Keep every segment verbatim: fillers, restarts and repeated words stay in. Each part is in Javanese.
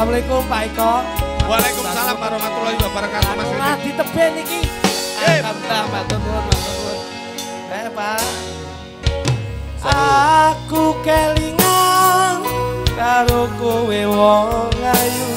Assalamualaikum Pak Eko. Waalaikumsalam warahmatullahi wabarakatuh Mas. Nah di teben iki. Alhamdulillah matur nuwun matur nuwun. Eh Pak. Aku kelingan karo kowe wong ayu.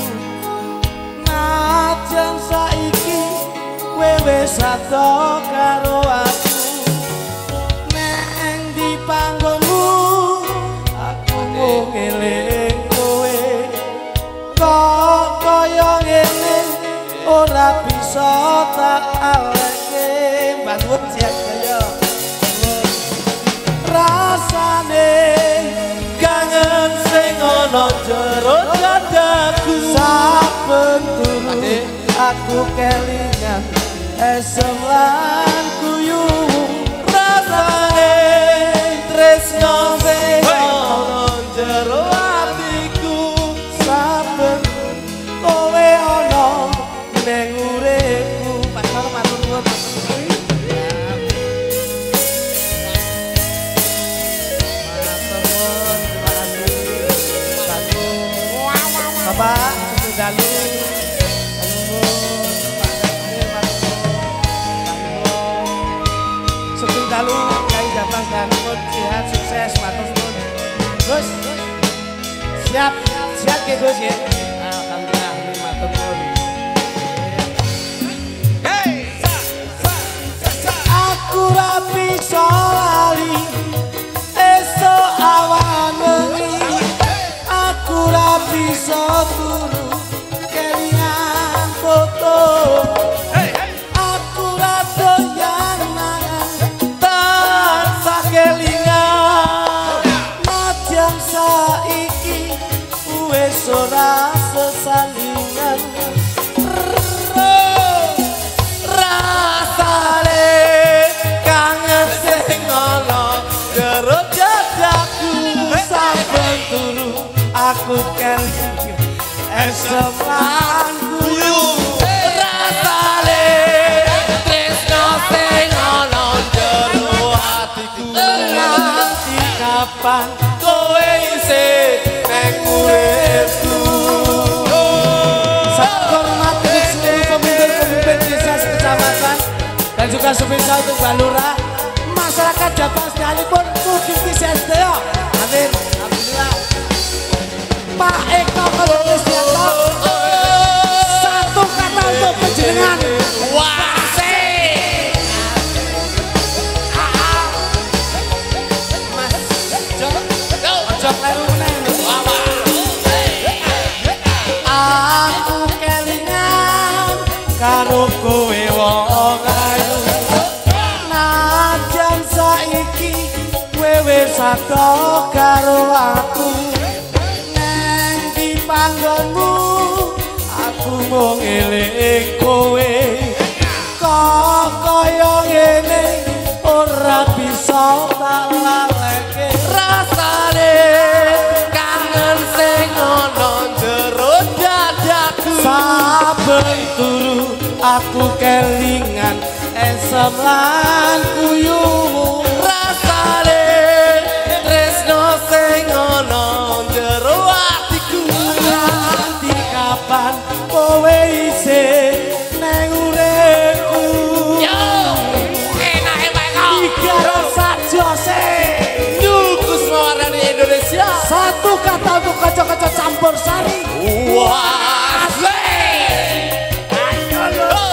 Najan saiki kowe wis ado karo aku. Neng di panggonmu aku mung eling kowe. Kok kaya ngene ora bisa tak aleke. Bangun siang kaya rasane kangen sing ana jero dadaku. Saben turu aku kelingan esem lan kuyu. Rasane tresno sing ana jero atiku. Saben kowe ana ning uripku. Matur matur nuwun. Bapak, Sugeng Dalu, Sugeng Dalu, Kyai Jabang dan pun sehat sukses, matur nuwun. Gus, siap, siap ke Gus ya. Alhamdulillah, matur nuwun. Aku ra bisa lali, esuk awan wengi. Aku ra bisa turu kelingan foto. Aku ra doyan mangan tansah kelingan. Najan saiki wis ora sesandingan. Rasane kangen sing ana jero dadaku. Saben turu aku kelingan esem lan kuyu. Rasane tresno sing ana jero atiku. Nganti kapan kowe isih ning uripku. Sakurmat untuk seluruh pemimpin-pemimpin desa kecamatan dan juga spesial untuk Mbak Lurah, masyarakat Jabang sekalipun mugi sedoyo. Amin. Alhamdulillah. Pak Eko Kolonisyanto, satu kata untuk penjenengan wasi. Mas, ojo kleru meneh. Aku kelingan karo kowe wong ayu. Najan saiki kowe wis ado karo aku. Panggonmu aku mung eling kowe. Kok kaya ngene ora bisa tak laleke. Rasane kangen sing ana jero dadaku. Saben turu aku kelingan esem lan kuyumu. Rasane tresno sing ana jero kapan kowe isih neng uripku. Yo, enake Pak Eko. Igaro sajose. Nyukus mawarani Indonesia. Satu kata untuk kaca-kaca campur sari. Wah, ayo lo.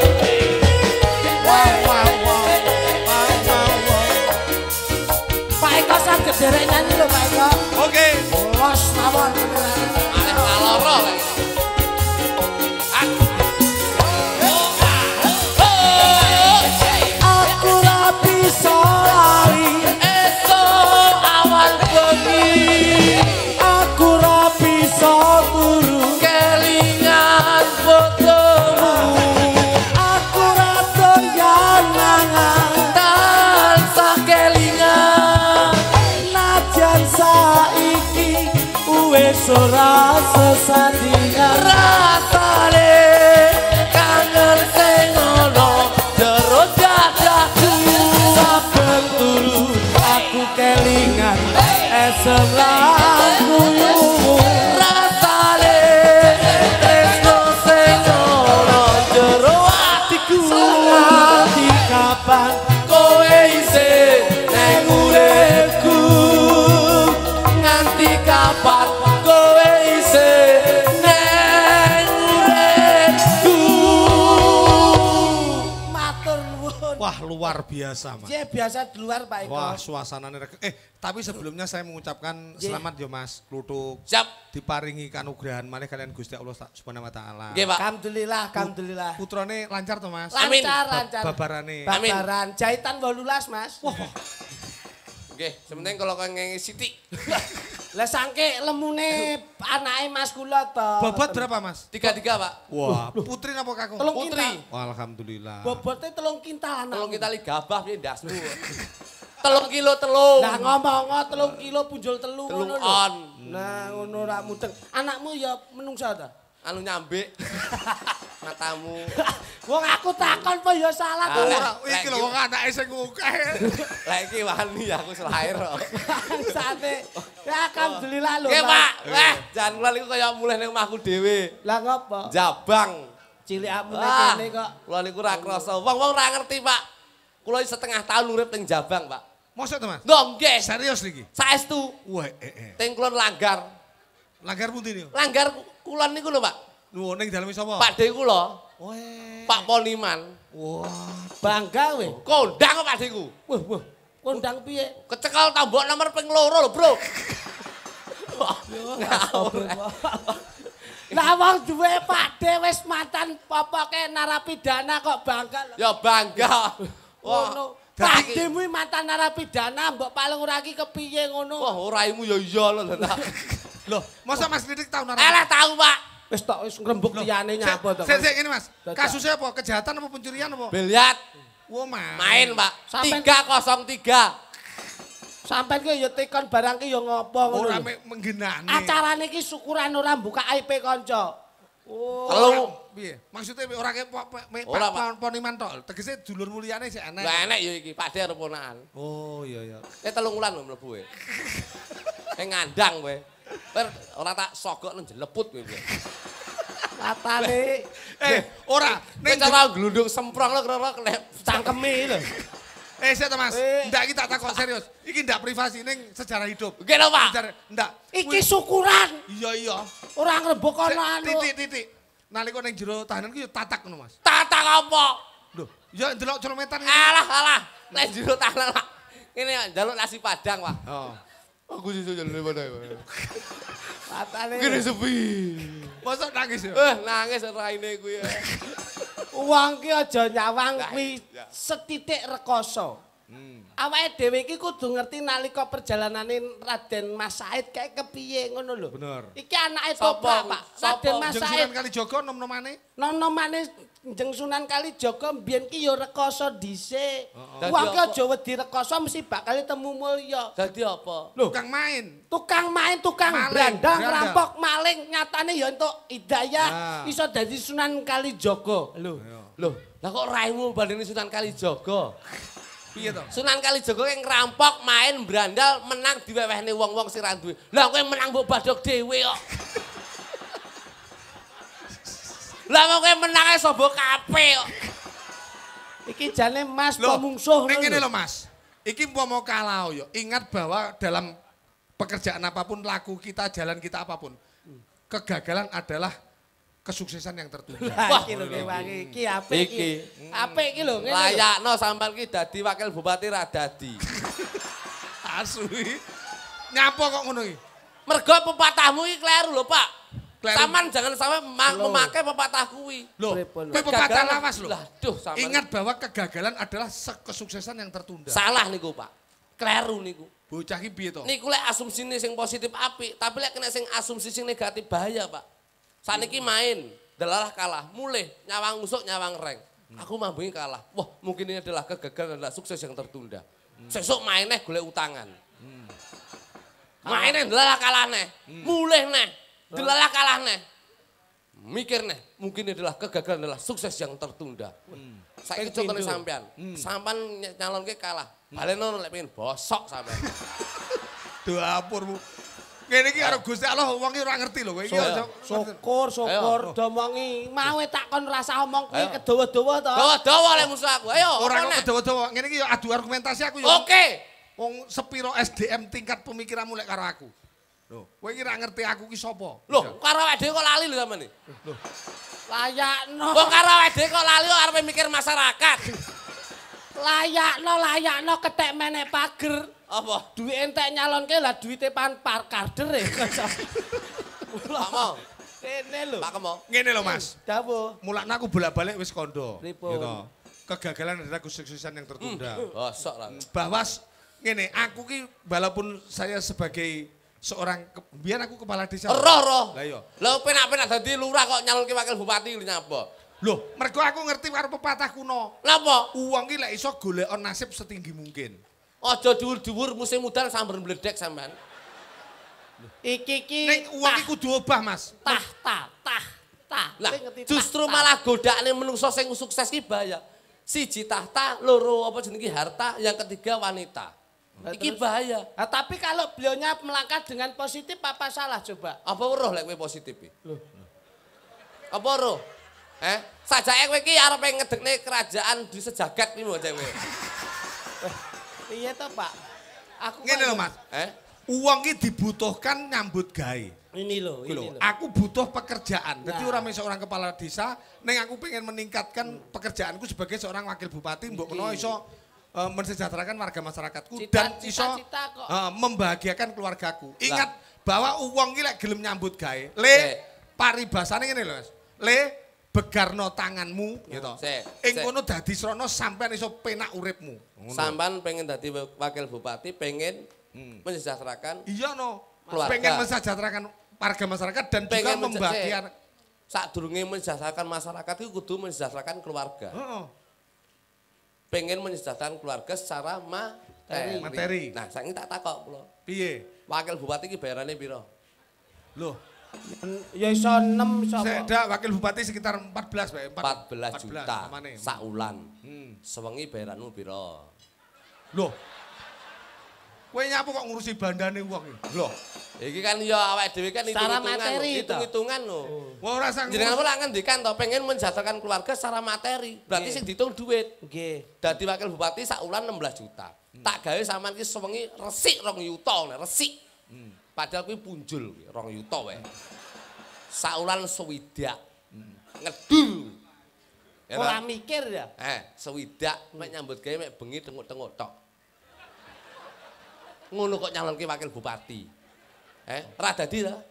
Wah, wah, wah, wah, wah. Pak Eko saged derek nyanyi lho Pak Eko. Oke. Los mawon. Arek kaloro. Ora sesandingan rasane kangen sing ana jero dadaku. Saben turu aku kelingan esem lan kuyumu. Rasane nganti kapan kowe isih neng uripku. Matur nuwun. Wah, luar biasa, Mas. Iya, biasa di luar Pak Eko. Wah, suasananya rek- eh tapi sebelumnya saya mengucapkan Iya. selamat ya Mas Kluthuk. Siap. Diparingi kanugrahan maneh kalian Gusti Allah Subhanahu wa taala. Nggih, Pak. Alhamdulillah, alhamdulillah. Putrane lancar to Mas? Amin. Lancar, Ba- lancar. Babarane. Amin. Babaran jahitan wolulas, Mas. Wah, Nggih, sementing kalau kenging Siti. lah sangke lemune anake Mas kula to. Bobot berapa Mas? Tiga-tiga, Pak. Wah, putri napa kakung? Telung Putri. kintal. Wah, alhamdulillah. Bobotnya telung kintal anak. Telung kita li gabah piye ndasmu. Telung kilo telung. Lah ngomong telung kilo punjul telu Telung ngono lho. on. Nah, ngono ra mudeng. Anakmu ya menungsa ta? Anu nyambik. Matamu. Wong aku takon apa ya salah Ah, to. lek- Ora, iki lho wong anake sing ngukeh. Lah iki wani aku selair kok. Sate. Ya alhamdulillah lho. Nggih, Mas. Pak. Wah, jan kula niku kaya mulih ning omahku dhewe. Lah ngopo? Jabang. Cilikmu nek Wah, kene kok. kula niku ra krasa. Wong-wong ra ngerti, Pak. Kula setengah tahun urip ning Jabang, Pak. Mosok to Mas? Nggih, Serius niki? saestu. Wah, eh eh. Teng kulon langgar. Langgar pundi niku? Langgar kulon niku lho, Pak. Nuwun ning dalem sapa? Pak De kula, Weh. Pak Poniman. Wah. Bangga we. Kondang kok Pak Deku. Wah, wah. Kondang piye? Kecekel tambok nomor ping loro lho, Bro. Lah wong duwe Pak De wis mantan popoke narapidana kok bangga. Ya bangga. Wah, Ngono. dadi- Pak De mu mantan narapidana mbok paling ora ki kepiye ngono. Wah, oraimu ya iya lho. Loh, masa Mas Didik tau nara? Eleh tahu, Pak. Wis tok wis ngrembug liyane nyapa to. Sik sik ngene Mas. Dadak. Kasusnya apa? Kejahatan apa pencurian apa? Biliat Wah, Mas. main, Pak. Sampai- tiga kosong tiga. Sampeyan ki ya tekon barang ki ya ngopo ngono. Ora lho. mek menggenani. Acarane ki syukuran ora buka aib kanca. Oh. Telu. Piye? Maksudnya ora ke po- po- me- Ora, Pak Poniman tok. Tegese dulur mulyane sik enek. Lah enek ya iki, Pak De arep ponakan. Oh, iya iya. Eh telung wulan lho mlebu e. Eh ngandang kowe. Per ora tak sogok nang jeleput kowe. Katane Eh, ora. Nek Ning cara glundung semprong lho kira kena cangkeme lho. Eh, sik to Mas. Eh. Ndak iki tak takon serius. Iki ndak privasi ning sejarah hidup. Nggih lho, Pak. Sejarah- Ndak. Iki syukuran. Iya iya. Ora ngrembug Sik, ana anu. Titik titik. Nalika ning jero tahanan ku yo tatak ngono Mas. Tatak apa? Lho, ya ndelok celometan ngene. Alah alah, nek jero tanah Pak. Kene njaluk nasi padang, Pak. Oh. Aku sesuk njaluk padang. Katane Kene sepi. Masa nangis ya? Eh, nangis raine kuwi. wong ki aja nyawang Lah, kuwi iya. setitik rekoso. Hmm. Awake dhewe iki kudu ngerti nalika perjalanane Raden Mas Said kayak kepiye ngono lho. Bener. Iki anake Sapa, Toprak, Pak. Sapa? Raden Mas Jeng Said. Sunan Kalijaga nom-nomane. Nom-nomane Jeng Sunan Kalijaga mbiyen ki ya rekoso dhisik. Dadi Wong ki apa? aja wedi rekoso mesti bakal temu mulya. Dadi apa? Tukang main. Tukang main, tukang Maling, brandang, brandang. rampok, maling, nyatane ya entuk hidayah Nah. iso dadi Sunan Kalijaga. Lho. Loh, lah kok raimu bandingin Sunan Kalijaga? Piye to? Sunan Kalijaga yang ngerampok, main, berandal, menang diwewehne wong-wong sing ra duwe. Lah kowe menang mbok badhok dhewe kok. Lah kok kowe menang ae sobo kape kok. Iki jane Mas Loh, pemungsuh ning ngono ngene lho. lho Mas. Iki umpama kalah yo, ingat bahwa dalam pekerjaan apapun, laku kita, jalan kita apapun, kegagalan adalah kesuksesan yang tertunda. Wah, iki lho ki wangi. Iki apik iki. Iki. Apik iki lho ngene. lho. Layakno sampean ki dadi wakil bupati ra dadi. Asli. Nyapa kok ngono iki? Mergo pepatahmu iki kleru lho, Pak. Kleru. Saman jangan sampai ma- Loh. memakai pepatah kuwi. Loh, Pripun, kowe Mas? pepatah Kegagalan- lawas lho. Lah, duh sampean. Ingat bahwa kegagalan adalah se- kesuksesan yang tertunda. Salah niku, Pak. Kleru niku. Bocah iki piye to? Niku lek asumsine sing positif apik, tapi lek kena sing asumsi sing negatif bahaya, Pak. Saniki main, delalah kalah, mulih nyawang usuk nyawang reng. Aku mambengi kalah. Wah, mungkin ini adalah kegagalan adalah sukses yang tertunda. Sesuk main neh golek utangan. Main neh delalah kalah neh, mulih neh, delalah kalah neh. Mikir neh, mungkin ini adalah kegagalan adalah sukses yang tertunda. Saiki Ping contohnya pindho. sampean, sampean ny- nyalonke kalah. Baleno lek pengen bosok sampean. Dapurmu. Ngene iki karo Gusti Allah wong iki ora ngerti lho kowe iki. aja- Syukur, syukur Ayo. domongi. Mawe takon rasa omong kuwi Ayo. kedawa-dawa to. Dawa-dawa lek musuh aku. Ayo, Ora apa kok neh? kedawa-dawa. Ngene iki yo adu argumentasi aku yo. Oke. Wong sepiro S D M tingkat pemikiranmu lek karo aku. Loh, kowe iki ra ngerti aku ki sapa? Loh, karo awake dhewe kok lali lho sampean iki. Loh. Layakno. Kok karo awake dhewe kok lali kok arepe mikir masyarakat. Layakno, layakno ketek menek pager. Apa? Duit entek nyalonke lah duwite pan par karder e. Pak Mo. Kene lho. Pak Kemo. Ngene lho Mas. Dawuh. Mulakna aku bolak-balik wis kondo. Pripun? Gitu. Kegagalan adalah kesuksesan yang tertunda. Bosok lah. Bahwa ngene, aku ki walaupun saya sebagai seorang biar aku kepala desa. Roh roh. Lah iya. Lah penak-penak dadi lurah kok nyalonke wakil bupati lho nyapa? Loh, mergo aku ngerti karo pepatah kuno. Lha apa? Uang ki lek iso golekon nasib setinggi mungkin. Aja dhuwur-dhuwur musim mudan sambar mbledek sampean. Iki iki Ning uang ki kudu obah, Mas. tah tah tah tah. Lah Kowe ngerti justru tah, tah. malah godakne menungso sing sukses ki bahaya. Siji tahta, loro apa jenenge harta, yang ketiga wanita. Nah, Iki terus? bahaya. Nah, tapi kalau beliaunya melangkah dengan positif apa salah coba? Apa weruh lek kowe positif iki? Apa weruh? Eh, sajake kowe iki arepe ngedekne kerajaan di sejagat iki lho kowe. Iya toh, Pak. Aku Ngene lho, Mas. Eh? Uang ki dibutuhkan nyambut gawe. Ini loh, ini Lho, loh. aku butuh pekerjaan. Jadi Nah. orang seorang kepala desa, neng aku pengen meningkatkan pekerjaanku sebagai seorang wakil bupati, mbok kena iso uh, mensejahterakan warga masyarakatku Cita- dan iso cita-cita kok. uh, membahagiakan keluargaku. Ingat bahwa uang ki lek gelem nyambut gawe, le Sik. paribasane ngene lho, Mas. Le begarno tanganmu gitu. Sik, Ing sik. kono dadi srana sampean iso penak uripmu. Ngono. Sampan pengen dadi wakil bupati, pengen mensejahterakan Iya no. Keluarga. Pengen mensejahterakan warga masyarakat dan Pengen juga membahagiakan. sadurunge mensejahterakan masyarakat itu kudu mensejahterakan keluarga. Heeh. Pengen mensejahterakan keluarga secara materi. Materi. Nah, saiki tak takok kula. Piye? Wakil bupati iki bayarane piro? Loh, Ya iso enam iso saya apa? ada wakil bupati sekitar empat belas, Pak. empat belas juta namanya. sak wulan. Hmm. Sewengi bayaranmu piro? Loh. Kowe nyapu kok ngurusi bandane wong iki? Loh. Iki kan ya awake dhewe kan Secara hitung-hitungan. materi lho, toh. Hitung-hitungan lho. Wong ora sang. Jenengan ora ngendikan to pengen mensejahterakan keluarga secara materi. Berarti Nggih. sing dihitung duit. Nggih. Dadi wakil bupati sak wulan enam belas juta. Tak gawe sampean ki sewengi resik rong yuta, resik. Padahal kuwi punjul kuwi rong yuta wae. Sak wulan swidak. Ngedur. Ya Ora ta? mikir ya. Eh, swidak mek nyambut gawe mek bengi tenguk-tenguk tok. Ngono kok nyalonke wakil bupati. Eh, ora dadi ta?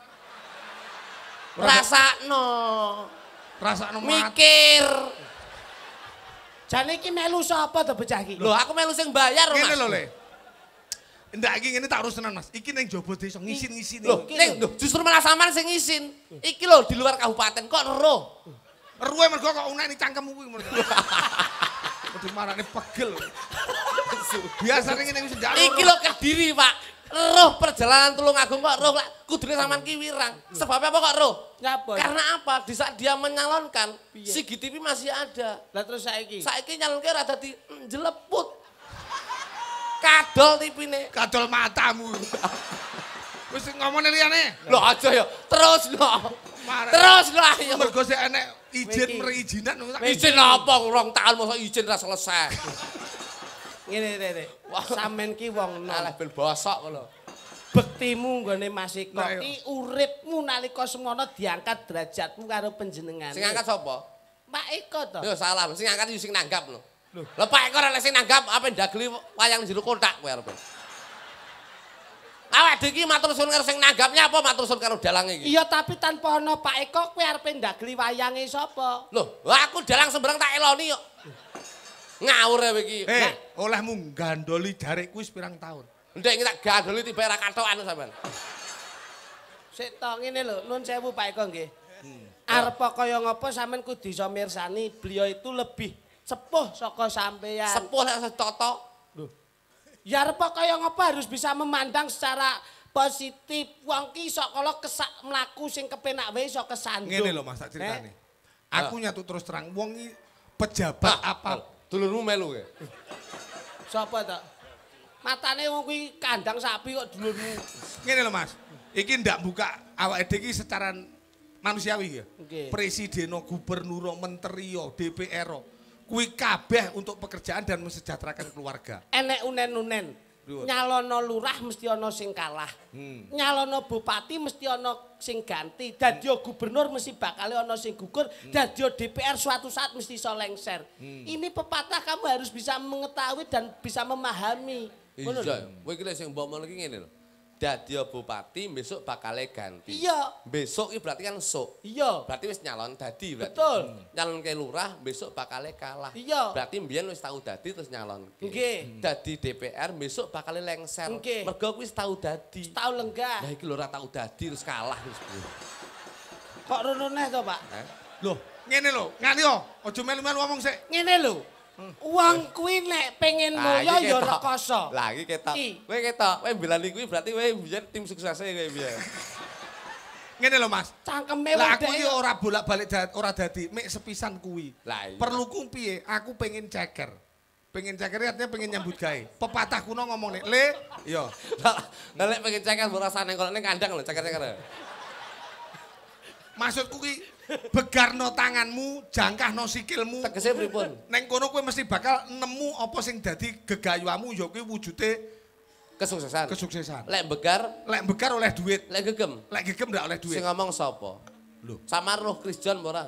Rasakno. Rasakno mat. Mikir. Jane iki melu sapa to bocah iki? Lho, aku melu sing bayar, Mas. Ngene lho, Le. Ndak iki ngene tak urus tenan, Mas. Iki ning jaba desa ngisin-ngisin. Loh, ning lho, justru malah sampean sing isin. Iki lho di luar kabupaten kok roh. Ruwe mergo kok uneni cangkemmu kuwi. Kudu marane pegel. Biasane ngene wis njaluk. Iki lho Kediri, Pak. Roh perjalanan Tulungagung kok roh lah kudune sampean ki wirang. Sebabnya apa kok roh? Nyapa? Karena apa? Di saat dia menyalonkan, Piye? si G T V masih ada. Lah terus saiki. Saiki nyalonke ora dadi jeleput. Kadol tipine. Kadol matamu. Wis ngomongne liyane. Lho aja ya. Terus lho. Mare. Terus lho ayo. Mergo sik enek izin Wiki. perizinan. Izin apa rong tahun masa izin ra selesai. Ngene ngene. Sampeyan ki wong Alah nom. bel bosok ngono. Bektimu nggone Mas Iko Nah, iya. ki uripmu nalika semono diangkat derajatmu karo panjenengane. Sing angkat sapa? Pak Iko to. Yo salah, sing angkat yo sing nanggap lho. Lho Pak Eko nek sing nanggap apa ndageli wayang jero kotak kowe arepe. Awak dhewe iki matur suwun karo sing nanggapnya apa matur suwun karo dalange iki? Iya tapi tanpa ana Pak Eko kowe arepe ndageli wayange sapa? Lho, aku dalang sembarang tak eloni kok. Ngawur kowe iki. Eh, olehmu gandoli jarekku wis pirang tahun. Ndek iki tak gandoli tiba ora katokan sampean. Sik to ngene lho, nuwun sewu Pak Eko nggih. Arep kaya ngapa sampean kudu iso mirsani beliau itu lebih sepuh saka sampeyan. Sepuh nek setata. Ya arep kaya ngapa harus bisa memandang secara positif. Wong ki iso kala kesak mlaku sing kepenak wae iso kesandung. Ngene lho Mas, tak critani. Eh? Aku nyatu terus terang wong iki pejabat apa Dulurmu melu kowe. Sapa to? Matane wong kuwi kandang sapi kok dulurmu. ngene lho Mas. Iki ndak buka awake dhewe iki secara manusiawi ya. Nggih. Presiden, gubernur, menteri, D P R. Kuwi kabeh untuk pekerjaan dan mensejahterakan keluarga. Enek unen-unen. Nyalono lurah mesti ana sing kalah. Hmm. Nyalono bupati mesti ana sing ganti. Dadi gubernur mesti bakal ana sing gugur. Hmm. Dadi D P R suatu saat mesti iso lengser. Hmm. Ini pepatah kamu harus bisa mengetahui dan bisa memahami. Iya, kowe iki sing mbok ngono iki ngene lho. Dadi bupati besok bakal ganti. Iya. Besok iki berarti kan sok. Iya. Berarti wis nyalon dadi berarti. Betul. Hmm. Nyalon ke lurah besok bakal kalah. Iya. Berarti mbiyen wis tau dadi terus nyalon. Nggih. Dadi D P R besok bakal lengser. Nggih. Mergo kuwi wis tau dadi. Tau lenggah. Lah iki lho ora tau dadi terus kalah wis. Kok rono neh to, Pak? Eh? Loh, ngene lho, ngani yo, aja melu-melu ngomong sik. Ngene lho. Wong kuwi nek pengen mulya ya rekoso. Lah iki ketok. Kowe ketok, kowe belani kuwi berarti kowe biyen tim suksese kowe biyen. Ngene lho Mas. Cangkeme Lah aku iki ora bolak-balik ora dadi, mek sepisan kuwi. Lah iya. Perluku piye? Aku pengen ceker. Pengen ceker artinya pengen nyambut gawe. Pepatah kuno ngomong nek, "Le, yo." Lah lek pengen ceker ora rasane kok ning kandang lho ceker-ceker. Maksudku ki begarno tanganmu, jangkahno sikilmu. Tegese pripun? Neng kono kowe mesti bakal nemu apa sing dadi gegayuhmu ya kuwi wujude kesuksesan. Kesuksesan. Lek begar, lek begar oleh duit. Lek gegem. Lek gegem ndak oleh duit. Sing ngomong sapa? Lho, Samar roh Chris John ora?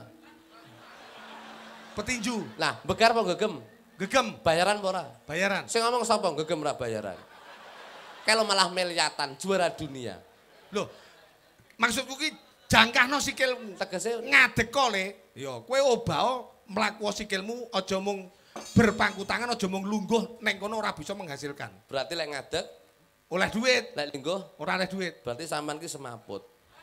Petinju. Lah, begar apa gegem? Gegem. Bayaran ora? Bayaran. Sing ngomong sapa gegem ora bayaran? Kalau malah miliatan juara dunia. Loh, maksudku ki jangkahno sikilmu. Tegese ngadeko le. Ya, kowe obao mlaku sikilmu aja mung berpangku tangan, aja mung lungguh ning kono ora bisa menghasilkan. berarti lek ngadeg oleh duit. lek lingguh Ora oleh duit. berarti sampean ki semaput.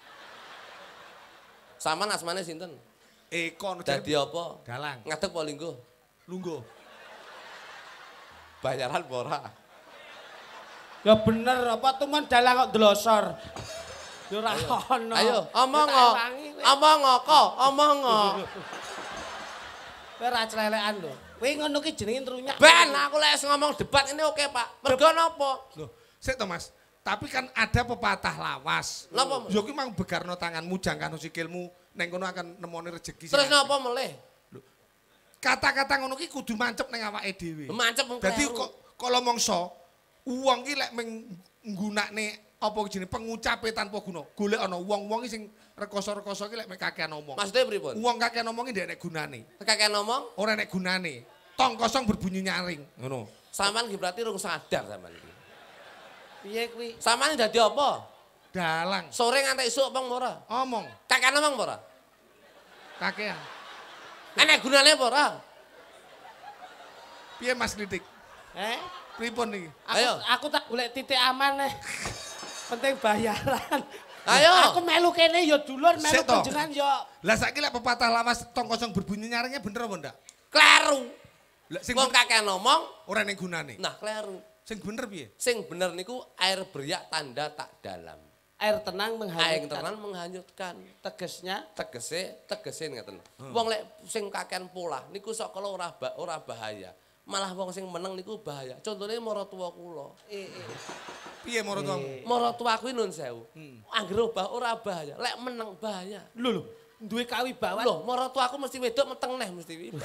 Sampean asmane sinten? Eko Dadi apa? Dalang. Ngadeg apa lingguh? Lungguh. Bayaran apa ora? Ya bener apa tuman dalang kok dlosor. Ya ora ono. Ayo, omong kok. Omong kok, omong kok. Kowe ora clelekan lho. Kowe ngono ki jenenge trunyak. Ben, aku lek ngomong debat ini oke, Pak. Mergo napa? Loh, sik to Mas. Tapi kan ada pepatah lawas. Napa? Yo ki mang begarno tanganmu, jangkahno sikilmu, neng kono akan nemoni rezeki. Terus napa meleh? Kata-kata ngono ki kudu mancep ning awake dhewe. Mancep mung Dadi kok kala mangsa wong ki lek nggunakne apa jenenge pengucape tanpa guna. Golek ana wong-wong sing rekoso-rekoso ki lek mek kakean omong. Maksudnya pripun? Wong kakean omong ki ndek nek gunane. Kakean ngomong? Ora nek gunane. Tong kosong berbunyi nyaring, ngono. Sampean ki berarti rung sadar sampean iki. Piye kuwi? Sampean dadi apa? Dalang. Sore nganti esuk omong ora? Omong. Kakean omong ora? Kakean. Enek gunane apa ora? Piye Mas Kritik? Eh? Pripun iki? Aku, Ayo. aku tak golek titik aman nih. Penting bayaran. Ayo. Aku melu kene ya dulur, melu Sik to. panjenengan ya. Lah saiki lek pepatah lawas tong kosong berbunyi nyaringnya bener apa ndak? Kleru. Lah sing Wong kakean omong, ora nek gunane. nah kleru. Sing bener piye? Sing bener niku air beriak tanda tak dalam. Air tenang Air menghanyutkan. tenang menghanyutkan. Tegesnya Tegese, tegese ngeten. Wong lek sing kakean polah niku sok kala ora ba- ora bahaya. Malah wong sing meneng niku bahaya. Contohnya maratuwa kula. eh, eh. Piye moro tuamu? Maratuwa kuwi nun sewu. Anggere obah ora bahaya, lek meneng bahaya. Lho lho, duwe kawibawan. Loh, maratuwa aku mesti wedok meteng neh mesti wi.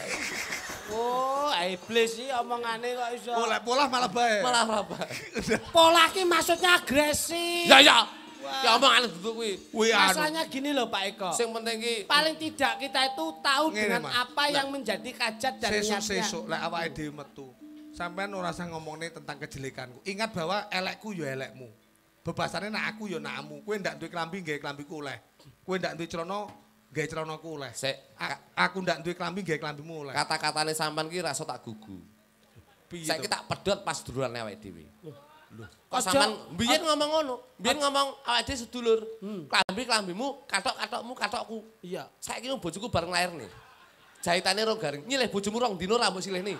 Oh, iblis sih omongane kok iso. Oh, lek polah malah bae. Malah ora bahaya. Pola ki maksudnya agresif. Ya ya. Ya omongane duduk kuwi. Kuwi anu. Masalahnya gini loh Pak Eko. Sing penting ki Paling tidak kita itu tahu Ngene, dengan Mas. apa yang menjadi kajat dan niatnya. Sesuk-sesuk lek awake dhewe metu. Sampeyan ora usah ngomongne tentang kejelekanku. Ingat bahwa elekku ya elekmu. Bebasane nak aku ya nakmu. Kowe ndak duwe klambi nggawe klambiku oleh. Kowe ndak duwe celana nggawe celanaku oleh. Sik, A- aku ndak duwe klambi nggawe klambimu oleh. kata-katane sampean ki rasa tak gugu. Piye Saiki to? tak pedhot pas duluran awake dhewe. Kok Aja- sampean biyen ngomong ngono, biyen ngomong awake dhewe sedulur. Klambi klambimu, katok-katokmu katokku. Iya. Saiki bojoku bareng lair nih. Jahitane rong garing. Nyilih bojomu rong dino ra mbok silih nih.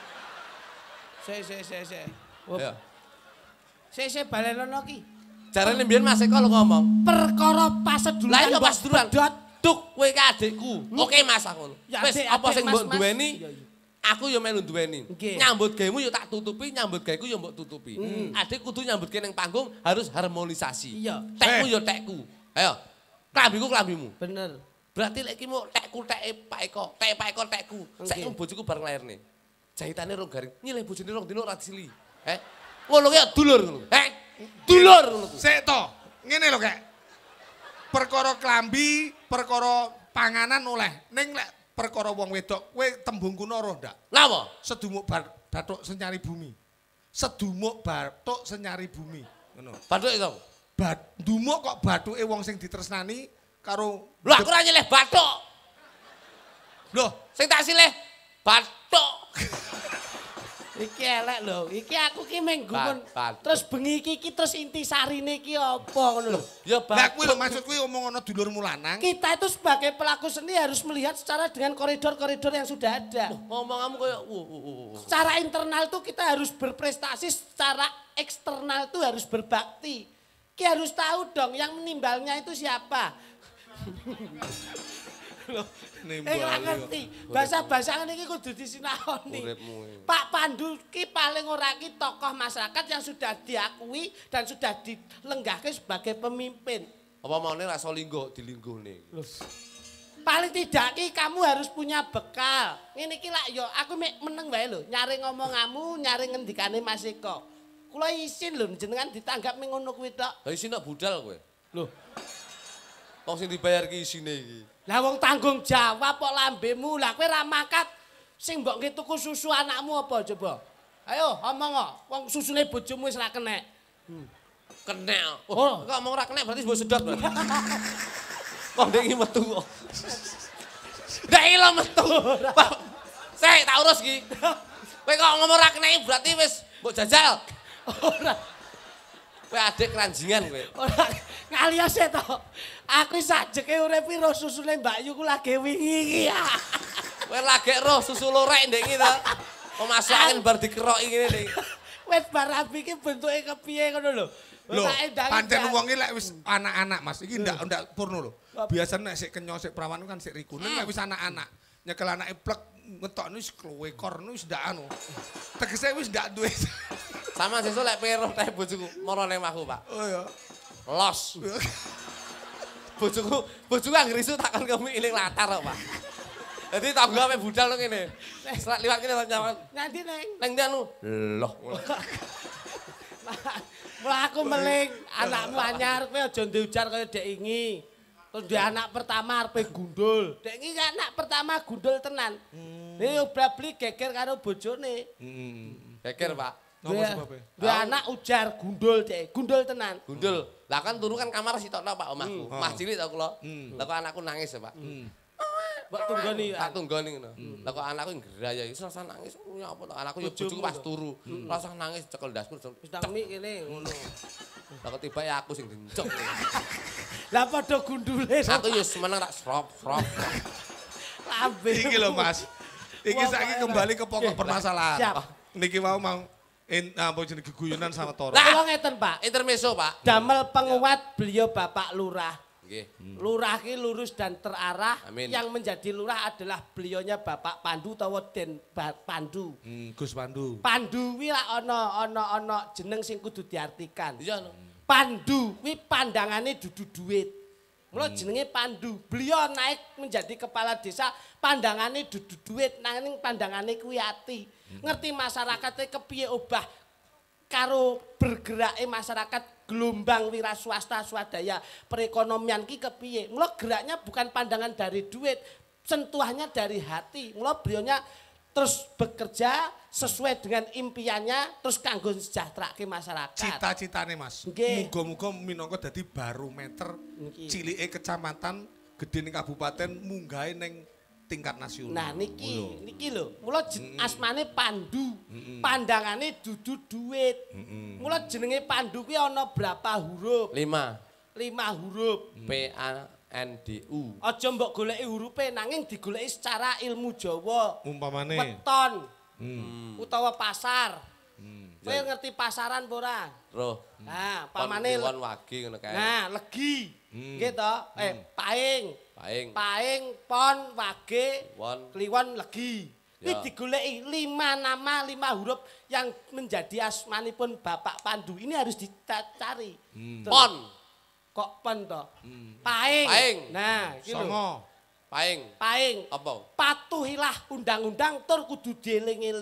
Se se se se. Oh, Ya. se se balenono ki. Jarane biyen Mas Eko lho ngomong. Perkara Lah paseduluran iya mbok pas duluran. pedhot. Duk kowe ki adikku. Oke Mas aku ngono. Ya, Wis adik, apa adik, sing Mas, mbok Mas. duweni? Iya, iya. Aku ya melu duweni. Nggih. Nyambut gaemu ya tak tutupi, nyambut gaweku ya mbok tutupi. Adik kudu nyambut gawe ning panggung harus harmonisasi. Iya. Tekku Eh. ya tekku. Ayo. Klambiku klambimu. Bener. Berarti lek iki mau tekku teke Pak Eko, teke Pak Eko tekku. Saiki Nggih. bojoku bareng lairne. Jahitane rong garing. Nyilih bojone rong dino ora disili. Eh, Ngono ki dulur ngono. Heh. Dulur ngono ku. Sik to. Ngene lho, Kek. Perkara klambi, perkara panganan oleh. Ning lek perkara wong wedok, kowe tembung kuno roh ndak? Napa? Sedumuk bathuk senyari bumi. Sedumuk bathuk senyari bumi. Ngono. Bathuk itu. Bat dumuk kok bathuke wong sing ditresnani karo Lho aku ora nyeleh bathuk. Lho, Sing tak silih bathuk. Iki elek lho, iki aku ki menggo Ba- pun bathuk. terus bengi iki ki terus intisarine ki apa ngono lho. Ya lah kuwi lho bathuk. maksud kuwi omong ana dulurmu lanang. Kita itu sebagai pelaku seni harus melihat secara dengan koridor-koridor yang sudah ada. Ngomong kamu kayak uh, uh, uh. Secara internal tuh kita harus berprestasi, secara eksternal tuh harus berbakti. Ki harus tahu dong yang menimbalnya itu siapa. Loh, Nimbal eh ora yo. ngerti. Bahasa-bahasa ngene iki kudu disinaoni. Uripmu iki. Pak Pandu ki paling ora ki tokoh masyarakat yang sudah diakui dan sudah dilenggahke sebagai pemimpin. Apa maune ra iso linggo dilinggone. Paling tidak ki kamu harus punya bekal. Ngene iki lak yo aku mek meneng wae lho, nyari ngomongamu, nyari ngendikane Mas Eko. Kula isin lho jenengan ditanggap ning ngono kuwi tok. Lah isin nak budal kowe. Lho, Wong sing dibayar ki isine iki. lah wong tanggung jawab kok lambemu. Lah kowe ra makat sing mbok nge tuku susu anakmu apa coba? Ayo omong kok, wong susune bojomu wis ra kenek. Kenek. Oh. Oh, kok ngomong ra kenek berarti mbok sedot berarti. Wong ndek iki metu kok. Ndek iki lho metu. Pak, Sik tak urus iki. Kowe kok ngomong ra kenek berarti wis mbok jajal. Ora, Kowe adik keranjingan kowe. ora ngalias e to. Aku sajeke urip piro susune Mbak Yu ku lagi wingi iki ya. Kowe lagek roh susu lorek ndek iki to. Kok masukin bar dikeroki ngene nih. Wis bar rabi iki bentuke kepiye ngono lho. Lho, Tak endangi pancen jan- wong iki lek wis anak-anak Mas, iki ndak ndak porno lho. Biasane nek sik kenyo sik prawan kan sik riku. Nek lek wis anak-anak, nyekel anake plek ngetokno wis klowekor wis ndak anu. Tegese wis ndak duwe. Sama sesuk lek pero teh bojoku mara nang omahku, Pak. Oh ya. Los. Bojoku, bojoku anggere isu takon kemi iling latar kok, Pak. Dadi tangga ape budal lho ngene. Selat liwat kene nyaman. Nanti neng. Neng ndi anu? Loh. Mula aku meling anakmu anyar kowe aja diujar kaya Dek Ingi. Terus dia anak pertama arepe gundul. Dek Ingi anak pertama gundul tenan. Ini obrak beli geger karo bojone. Geger, Pak. Napa Dia- sebabnya? Dia anak ujar gundul Dek, gundul tenan. Gundul. Lah kan turu kan kamar sitokno Pak omahku. Hmm. Mah cilik to kula. Hmm. Lah kok anakku nangis ya, Pak. Mbok tunggoni. Tak tunggoni ngono. Lah kok anakku ngeraya iso rasa nangis. Ya apa to anakku ya bojoku pas turu. Rasa nangis cekel ndasku. Wis nang mik kene ngono. Lah kok tiba ya aku sing dincuk. Lah padha gundule. Aku yo semeneng tak srop srop. Lambe. Iki lho Mas. Iki Wah, saiki kok kembali ke pokok Siap. permasalahan. Niki mau mau in apa jenenge geguyonan sama Toro. Kula ngeten, Pak. Intermezzo, Pak. Damel penguat beliau Bapak Lurah. Nggih. Lurah ki lurus dan terarah. Amin. Yang menjadi lurah adalah beliaunya Bapak Pandu utawa Den Ba- Pandu. Hmm, Gus Pandu. Pandu kuwi lak ana ana ana jeneng sing kudu diartikan. Iya no. Pandu kuwi pandangane dudu duit. Mula jenenge Pandu. Beliau naik menjadi kepala desa, pandangannya dudu duit, nanging pandangane kuwi ati. Ngerti masyarakatnya kepiye obah karo bergeraknya masyarakat gelombang wira swasta swadaya perekonomian ki kepiye. Mula geraknya bukan pandangan dari duit, sentuhannya dari hati. Mula beliaunya terus bekerja sesuai dengan impiannya, terus kanggo sejahterake masyarakat. Cita-citane Mas. Nggih. Muga-muga minangka dadi barometer Nggih. cilike kecamatan gede ning kabupaten munggahe ning tingkat nasional. Nah niki, niki lho. Mula jen- asmane Pandu. Pandangane dudu duit. Mula jenenge Pandu kuwi ana berapa huruf? Lima. Lima huruf. P A N D U. Aja mbok goleki hurufe nanging digoleki secara ilmu Jawa. Umpamane. Weton Hmm. utawa pasar. Hmm. Kowe ngerti pasaran apa ora? Roh. Nah, Pon pamane Kliwon wagi ngono kae. Nah, legi. Hmm. Nggih to? Eh, paing. Paing. Paing, pon, wage, Won. kliwon, legi. Ini Ya. digoleki lima nama, lima huruf yang menjadi asmanipun Bapak Pandu. Ini harus dicari. Terus, Pon. Kok pon to? Paing. Paing. Nah, iki lho. Songo. Paing. Paing. Apa? Patuhilah undang-undang tur kudu dieling-eling.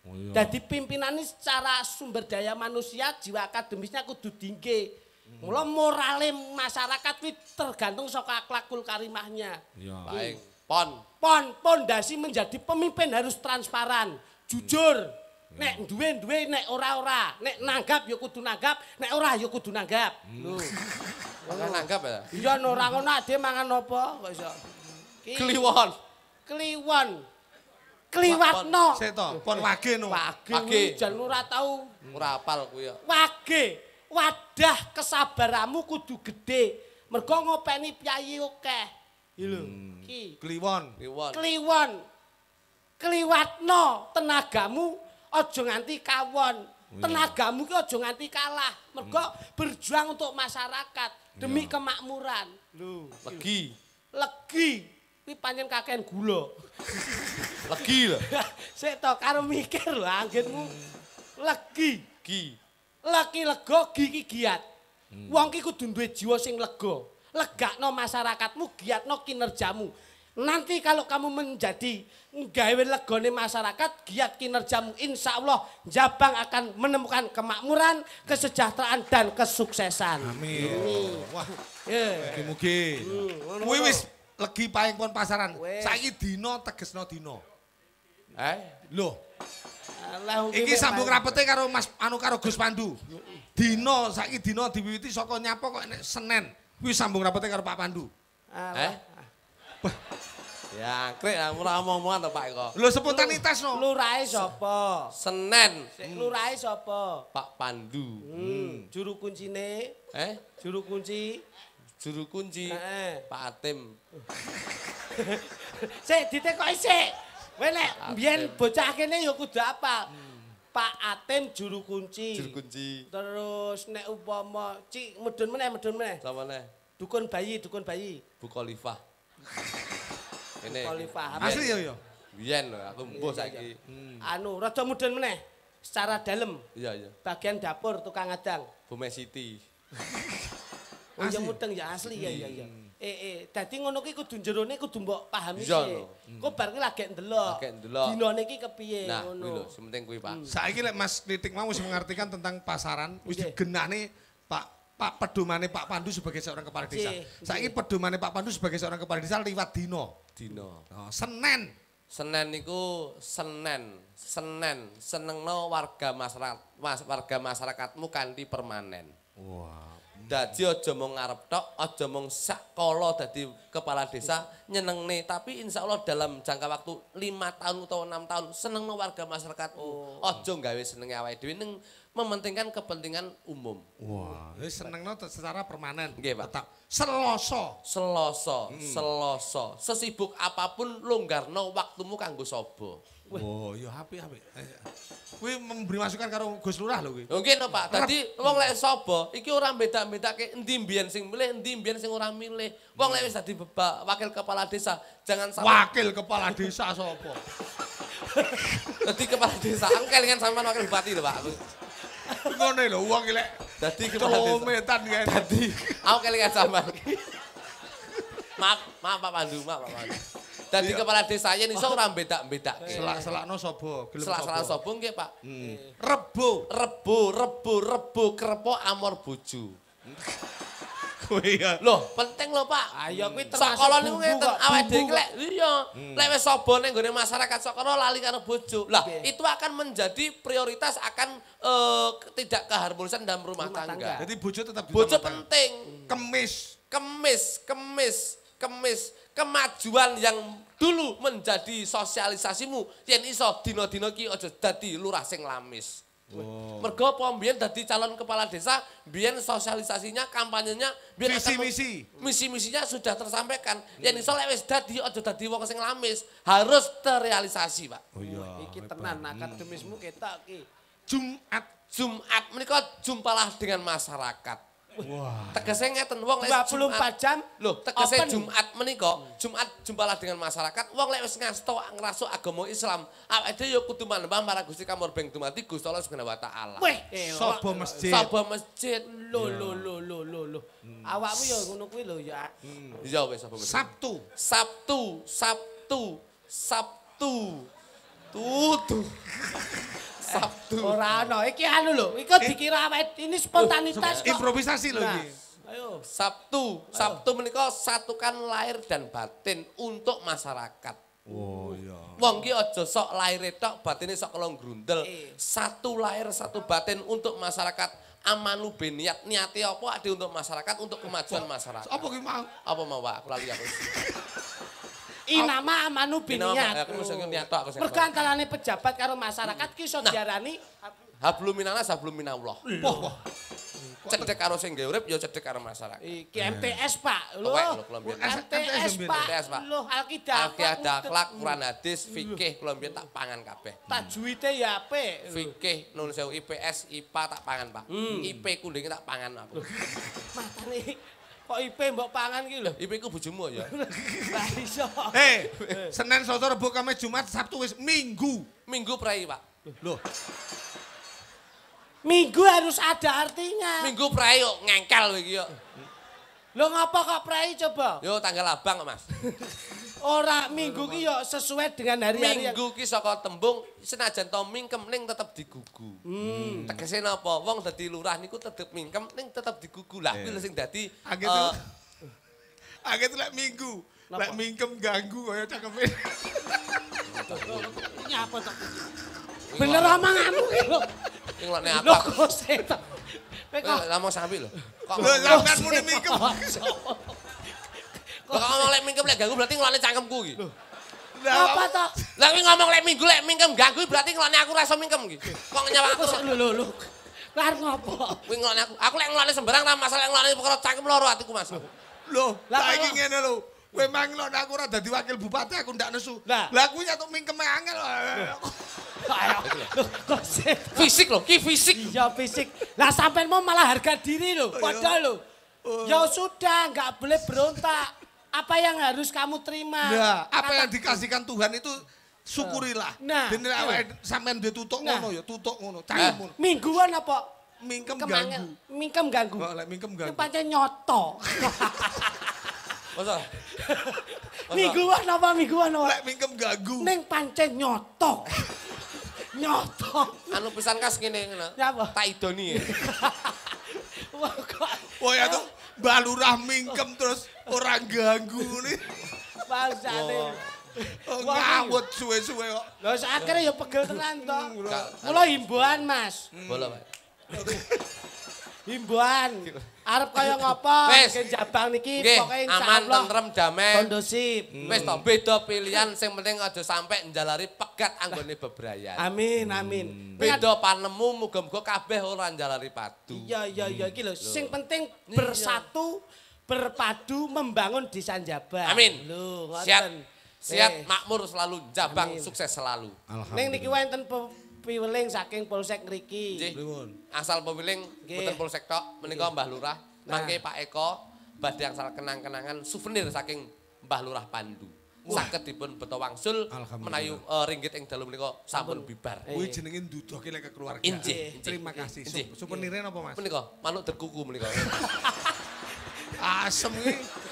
Oh, iya. Dadi pimpinan ini secara sumber daya manusia, jiwa akademisnya kudu tinggi. Mula morale masyarakat kuwi tergantung saka akhlakul karimahnya. Iya. Baik. Pon. Pon pondasi menjadi pemimpin harus transparan, jujur. Nek duwe-duwe, nek ora-ora, nek nanggap ya kudu nanggap, nek ora ya kudu nanggap. Lho. Ora nanggap ya. Iya ora ngono ade mangan apa kok iso. Ki- Kliwon. Kliwon. Kliwatno. Sik to, pon wage no. Wage Wage. jan ora tau. Ora apal kuwi ya. Wage. Wadah kesabaranmu kudu gede. Mergo ngopeni pyayi akeh. Lho. Ki. Kliwon. Kliwon. Kliwon. Kliwatno tenagamu aja nganti kawon. Tenagamu ki aja nganti kalah. Mergo berjuang untuk masyarakat demi kemakmuran. Lho. Legi. Legi. Kuwi pancen kakehan gula. Legi lho. Sik to karo mikir lho anggenmu. Legi. Gi. Leki lega gigi giat. Wong ki kudu duwe jiwa sing lega. Legakno masyarakatmu, giatno kinerjamu. Nanti kalau kamu menjadi gawe legone masyarakat, giat kinerjamu, insya Allah Jabang akan menemukan kemakmuran, kesejahteraan dan kesuksesan. Amin. Wah, Yeah. mugi-mugi. ngono-ngono. Kuwi wis legi paing pon pasaran. Wis. Saiki dina tegesno dina. Eh? Loh, Alah, wong iki ki sambung memang- rapete karo Mas anu karo Gus Pandu. Dina saiki dina diwiwiti saka nyapa kok nek Senin. Kuwi sambung rapete karo Pak Pandu. Alah. Eh? Ya, krek ora omong-omongan to Pak kok. Lho spontanitas no. Lurahe sapa? Senen. Sik lurahe sapa? Pak Pandu. Hmm, juru kuncine, Eh? juru kunci. Juru kunci. Heeh. Pak Atim. Sik ditekoki sik. Kowe nek Atem. mbiyen bocah kene ya kudu apal. Pak Atim juru kunci. Juru kunci. Terus nek umpama Cik medun meneh medun meneh. Sama neh. Dukun bayi, dukun bayi. Bu Khalifah. Ini. Khalifah. Asli ya ya. Biyen lho, aku mbuh saiki. Anu rada mudun meneh. Secara dalem, Iya, iya. bagian dapur tukang ngadang. Bu Mesiti. Oh ya mudeng ya asli ya ya ya. Eh eh dadi ngono ki kudu jerone kudu mbok pahami Iya, sih. no. Kok bar ki lagi ndelok. Lagi ndelok. Dinane iki kepiye Nah, kuwi lho, ngono. sementing kuwi, Pak. Saiki lek Mas Nitik mau wis mengartikan tentang pasaran, wis Nggih. digenane Pak Pak pedomane Pak Pandu sebagai seorang kepala desa. Nggih, Saiki pedomane Pak Pandu sebagai seorang kepala desa liwat dina. Dino. Oh, Senin. Senen niku Senen, Senen senengno warga masyarakat, mas, warga masyarakatmu kanthi permanen. Wah. Dadi aja mung ngarep tok, aja mung sakala dadi kepala desa nyenengne, tapi insya Allah dalam jangka waktu lima tahun atau enam tahun senengno warga masyarakatmu. Aja gawe senenge awake dhewe ning mementingkan kepentingan umum. Wah, wis senengno te- secara permanen. Nggih, Pak. Tetap Selasa. Selasa, Selasa, sesibuk apapun longgarno waktumu kanggo sapa. Oh, ya apik-apik. Eh, Kuwi memberi masukan karo Gus Lurah lho kuwi. Mungkin Pak, dadi wong lek sapa iki ora beda-bedake endi mbiyen sing milih, endi mbiyen sing ora milih. Wong lek wis dadi beba- wakil kepala desa, jangan sampai Wakil kepala desa sapa? dadi kepala desa. Aku kelingan sampean wakil bupati lho, Pak. Ngono lho wong iki lek Dadi kepala desa. celometan kene. Dadi aku kelingan sampean. Maaf, maaf Pak Pandu, maaf Pak Pandu. Dadi kepala desa yen iso ora beda-bedake. Selak-selakno sapa? Gelem Selak-selak sapa? sapa nggih, Pak? Rebo. Rebo, rebo, rebo, krepo amor bojo. Kuwi ya. Loh, penting lho, Pak. Ayo kuwi termasuk Sakala niku bumbu ngeten, kok, awake bumbu dhewe kok. lek iya, lek wis saba ning gone masyarakat sakala lali karo bojo. Lah, Oke. itu akan menjadi prioritas akan eh, tidak keharmonisan dalam rumah, Rumah tangga. tangga. Jadi bojo tetap Bojo diutamakan. penting. Kemis. Kemis, kemis, kemis. Kemajuan yang dulu menjadi sosialisasimu, yen iso dina-dina ki aja dadi lurah sing lamis. Oh. Mergo apa mbiyen dadi calon kepala desa, mbiyen sosialisasinya, kampanyenya, mbiyen Visi akan- misi. misi-misinya sudah tersampaikan. Yen iso lek wis dadi aja dadi wong sing lamis, harus terrealisasi, Pak. Oh iya. Iki tenan akademismu ketok iki. Jumat. Jumat menika jumpalah dengan masyarakat. Wah. Tegese ngeten wong lek dua puluh empat Jumat- jam. Loh, tegese open. Jumat menika, Jumat jumpalah dengan masyarakat. Wong lek wis ngasto ngraso agama Islam, awake dhewe ya kudu manembah marang Gusti Kamurbeng dumadi Gusti Allah Subhanahu wa taala. Weh, eh, Sapa masjid? Sapa masjid? Lo lo lo lo lo lo. Awakmu ya ngono kuwi lho ya. Ya wis sapa masjid. Sabtu. Sabtu, Sabtu, Sabtu. Tutu. Sabtu. Ora ana, iki anu lho, iki dikira awake ini spontanitas kok. Improvisasi lho iki. Ayo. Sabtu, Sabtu menika satukan lahir dan batin untuk masyarakat. Oh iya. Wong ki aja sok lahire tok, batine sok kelong grundel. Eh. Satu lahir, satu batin untuk masyarakat. Amanu beniat, niati apa ade untuk masyarakat, untuk kemajuan masyarakat. Apa ki mau? Apa mau Pak? Aku lali aku. Inama amanu biniat. Aku mesti niat tok aku sing. Mergo antarane pejabat karo masyarakat ki iso diarani Hablum minallah, hablum minallah. Wah. Cedek karo sing nggih urip ya cedek karo masyarakat. iki M T S Pak. Lho. Pokoknya lho, kula mbiyen. M T S Pak. M T S, Pak. Lho Alkitab. Alkitab, akhlak, Quran hadis, fikih kula mbiyen tak pangan kabeh. Tajwide ya apik. Fikih nun sewu I P S, I P A tak pangan, Pak. I P kundinge tak pangan aku. Matane kok I P mbok pangan ki lho. I P ku bojomu ya. Lah iso. Eh, Senin, Selasa, Rebo, Kamis, Jumat, Sabtu wis Minggu. Minggu prei, Pak. Loh, Minggu harus ada artinya. Minggu prei kok ngengkel kowe iki yo. Lho ngapa kok prei coba? Yo tanggal abang kok, Mas. Ora minggu ki yo sesuai dengan hari-hari yang Minggu ki saka tembung senajan to mingkem ning tetep digugu. Hmm. Tegese napa? Wong dadi lurah niku tetep mingkem ning tetep digugu. Lah kuwi lho sing dadi Agak eh, tuh. Agak tuh lek Minggu. Lek mingkem ganggu kaya cakeme. nyapa to? Bener omonganmu ki lho. Ing lone Lho apa? kok setan. Kowe kok Lah mau sampe lho. Kok Lho sampean muni mingkem. kok ngomong lek mingkem lek ganggu berarti ngelone cangkemku iki. apa to? Lah kuwi ngomong lek minggu lek mingkem ganggu berarti ngelone aku ra iso mingkem iki. Kok nyawang aku. Lho lho lho. Lah arep ngopo? Kuwi ngelone aku. Aku lek ngelone sembarang ra masalah lek ngelone perkara cangkem loro atiku Mas. Loh, Lah, saiki kalau- ngene lho. Kowe manglon aku ora dadi wakil bupati aku ndak nesu. Lah. Lah kuwi nyatu mingkeme angel. Ayo. Lho kok setan. Fisik lho, ki fisik. Iya fisik. Lah sampean mau malah harga diri loh, padahal loh. Ya sudah, nggak boleh berontak. Apa yang harus kamu terima? Nah, apa Kata- yang dikasihkan Tuhan itu syukurilah. Nah. Dene awake sampean duwe tutuk Nah. ngono ya, tutuk ngono. Eh. Cangkem ngono. Mingguan apa? Mingkem Kemangel. ganggu. Mingkem ganggu. Oh, lek mingkem Ini ganggu. pancen nyoto. Masa? Mingguan apa mingguan apa? Lek mingkem ganggu. Ning pancen nyoto. Nyoto. Anu pisan kas ngene ngono. Nyapa? Tak idoni. Wah kok Oh ya tuh balurah mingkem terus orang ganggu nih. bangsane. Oh, Wah, ngawut suwe-suwe kok. Lho akhirnya ya pegel tenan to. Enggak. Mula himbauan, Mas. Bola, Pak. Himbauan. Arep kaya ngopo? Wes. Nggih jabang niki Nggih, pokoke aman, insyaallah tentrem, damai. kondusif. Wis to beda pilihan sing penting aja sampe njalari pegat anggone bebrayan. Amin, amin. Beda panemu muga-muga kabeh ora njalari padu. Iya, iya, iya iki lho. Sing penting bersatu, berpadu membangun desa Jabang. Amin. Lho, Siap. ngoten. Siap, Eh, makmur selalu, Jabang Amin. sukses selalu. Ning niki wonten pe- piweling saking Polsek ngriki. Nggih. Pripun? Asal pemiling Nggih. boten polsek tok menika Mbah Lurah. Nah. Mangke Pak Eko badhe angsal kenang-kenangan souvenir saking Mbah Lurah Pandu. Saged dipun beto wangsul Alhamdulillah. menayu eh, ringgit ing dalu menika sampun bibar. Eh. Kuwi jenenge ndudoke lek keluarga. Injih, injih. Terima kasih. Injih. Sup- Souvenirnya apa, Mas? Menika manuk derkuku menika. Asem iki.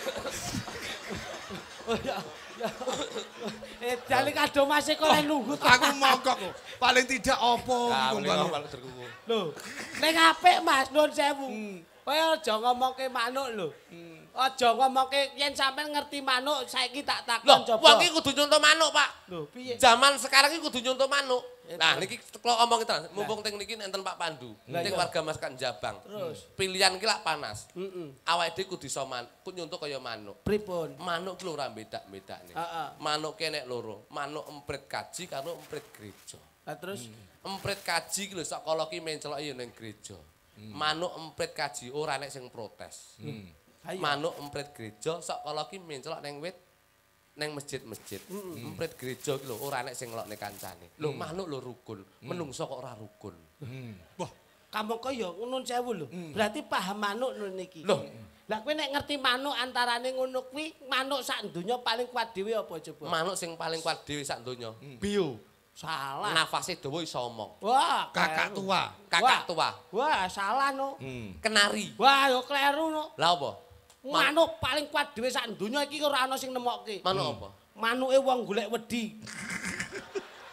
Oh ya. ya. Eh, jane kado Mas kok lek nunggu to. Aku mogok kok. Paling tidak opo Nah, iku, menika Mbak. manuk derkuku. Lho, ning apik Mas nuwun sewu. Kowe aja ngomongke manuk lho. Aja ngomongke yen sampean ngerti manuk saiki tak Loh, takon wong coba. iki kudu nyonto manuk, Pak. Lho, piye? Zaman sekarang iki kudu nyonto manuk. Nah, niki kula omong terus, mumpung teng niki enten Pak Pandu, Lah, teng iya. warga Maskan Jabang. Terus? Pilihan ki lak panas. Heeh. Awake dhewe kudu iso man, kudu nyonto kaya manuk. Pripun? Manuk ki lho ora bedak-bedakne. Heeh. Manuk ki enek loro, manuk emprit kaji karo emprit gereja. Lah terus Emprit kaji ki lho sakala ki mencelok ya ning gereja. Manuk emprit kaji ora enek sing protes. ayo. Manuk emprit gereja sakala ki mencelok ning wit ning masjid-masjid. Emprit gereja ki lho ora enek sing ngelokne kancane. Lho manuk lho rukun, menungso kok ora rukun. Wah, Kamu kok ya nuwun sewu lho. Berarti paham manuk lho niki. Loh. Lah kowe nek ngerti manuk antarane ngono kuwi, manuk sak donya paling kuat dhewe apa coba? Manuk sing paling kuat dhewe sak donya. Bio. Salah. Nafase dawa iso omong. Wah, kakak kleru. tua. Kakak Wah. tua, Wah, salah no. kenari. Wah, yo kleru no. Lah apa? Manuk paling kuat dhewe sak donya iki ora ana sing nemokke. Manuk apa? Manuke wong golek wedi.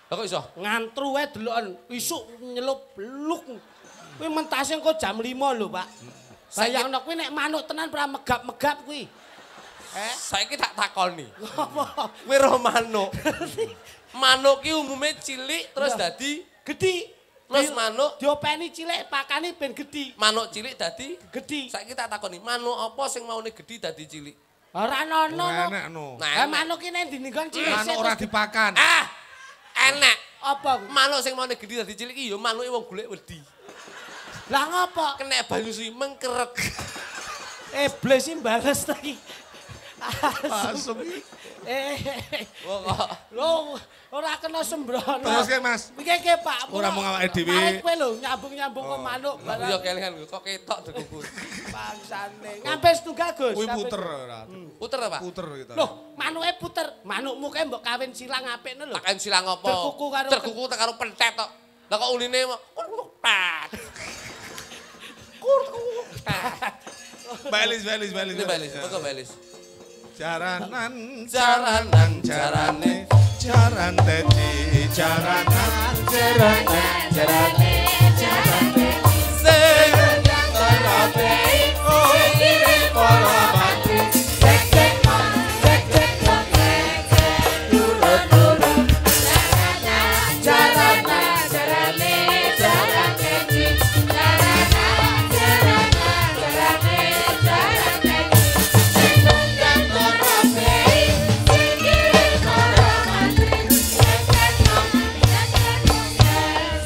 Lah kok iso? Ngantru wae deloken isuk nyelup bluk. Kuwi mentase engko jam lima lho, Pak. Bayangno kuwi nek manuk tenan pra megap-megap kuwi. Eh, saiki tak takoni. apa? Kuwi roh manuk. Manuk ki umume cilik terus dadi Gedhi. Terus manuk diopeni cilik, pakane ben gedhi. Manuk cilik dadi gedhi. Saiki tak takoni, manuk apa sing maune gedhi dadi cilik? Ora ono. Enak no. Nah, manuk ki nek dinigon cilik. Manuk ora dipakan. Ah. Enak. Apa? Manuk sing maune gedhi dadi cilik iki ya manuke wong golek wedi. Lah ngopo? Kena banyu suwi mengkeret. Iblis sih bales lagi. Asem. Eh. Wong kok lho ora kena sembrono. Terus ke Mas. Iki ke Pak. Ora mau awake dhewe. Arek kowe lho nyambung-nyambung ke manuk. Aku yo kelingan kok ketok dekuku. Bangsane. Ngampe setunggal Gus. Kuwi puter ora. Puter Pak? Puter gitu. Loh, manuke puter. Manukmu kae mbok kawin silang apikne lho. Makan silang apa? Terkuku karo terkuku karo pentet tok. Lah kok uline pat. Kurku. Balis, balis, balis. Ini balis, kok balis. Jaranan, jaranan, jarane, jaran teti, jaranan, jaranan, jarane, jarane. Sing terape, oh kiri para mati. Cek cek mong, cek cek mong, cek cek turun turun. Jaranan, jaranan, jarane, jarane, jaranan, jaranan, jarane, jarane. Tunggang terape, sing kiri para mati. Cek cek mong, cek cek mong, cek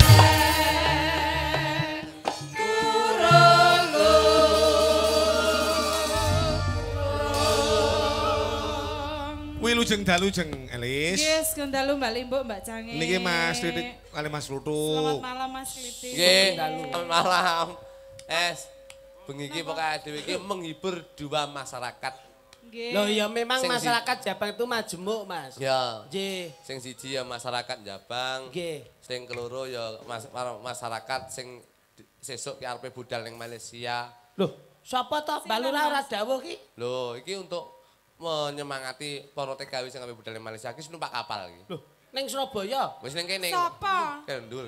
cek turun Wilujeng dalujeng Elis. Yes, kendalu Mbak Limbo, Mbak Cange. Niki Mas Lidik kali Mas Selamat Lutuk. malam Mas Lidik. Nggih, selamat malam. Es, bengi iki pokoke dhewe iki menghibur dua masyarakat. Nggih. Loh ya memang Sing di- masyarakat Jabang itu majemuk, Mas. Ya. Nggih. Sing siji ya masyarakat Jabang. Nggih. Sing keloro ya mas, masyarakat sing di- sesuk ki arepe budal ning Malaysia. Loh, sapa to? Balura ora dawuh ki? Lho, iki untuk menyemangati para T K W sing arepe budal ning Malaysia iki numpak kapal iki. Loh, ning Surabaya. Wis ning kene. Sapa? Kendul.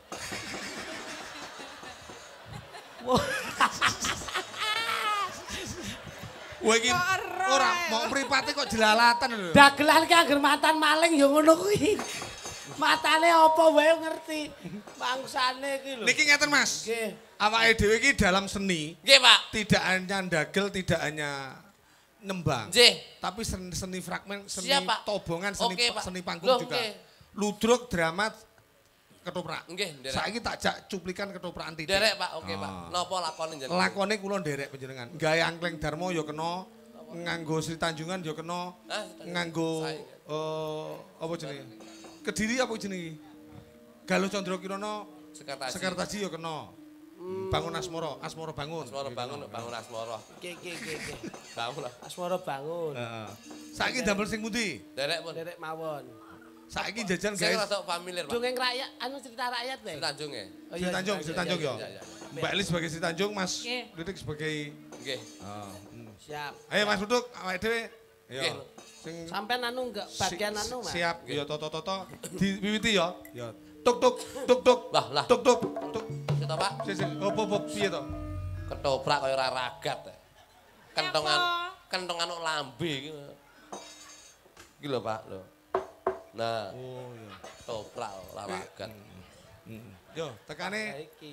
Wah iki ora mau mripate kok jelalatan lho. Dagelan ki angger mantan maling ya ngono kuwi. Matane apa wae ngerti. Bangsane ki lho. Niki ngeten Mas. Nggih. Awake dhewe iki dalam seni Nggih, Pak. tidak hanya dagel, tidak hanya nembang. Nggih. Tapi seni, seni fragmen, seni Siap, Pak. tobongan, seni Oke, Pak. seni panggung Loh, juga. nggih. Ludruk, drama, ketoprak. Nggih, nderek. Saiki tak jak cuplikan ketoprakan titik. Derek, Pak. Oke, Pak. Ah. Napa lakone jenengan? Lakone kula nderek panjenengan. Gawe angkleng Darmo ya kena, nganggo Sri Tanjungan ya kena, Ah, Sri Tanjungan. nganggo Saya. eh apa jenenge? Kediri apa jenenge? Galuh Candra Kirana, Sekartaji. Sekartaji ya kena. Bangun Asmara, Asmara bangun. Asmara bangun, bangun Asmara. Nggih, nggih, nggih, nggih. Bangun lah. Asmara bangun. Heeh. Saiki damel sing pundi? Derek pun. Derek mawon. Saiki jajan Saya guys. rada familiar, Pak. Dongeng rakyat, anu cerita rakyat wae. Sri Tanjung ya. Oh, Sri iya, Tanjung, Sri Tanjung ya. Iya, iya. Mbak Elis sebagai Sri Tanjung, Mas Nggih. Lidik sebagai Nggih. Ah, hmm. Siap. Ayo Mas Duduk, awake dhewe. Nggih. Ya. Sing Sampean anu enggak bagian si- anu, Mas? Siap, ya toto-toto diwiwiti ya. Ya. Tuk tuk tuk tuk. Lah, lah. Tuk tuk tuk. Kita, Pak. Sik sik, opo opo piye to? Ketoprak kaya ora ragat. ya. Kentongan Apa? kentongan kok lambe iki. Iki lho, Pak, lho. Nah, Oh iya. ketoprak kok ora ragat. Heeh. Yo, tekane Iki.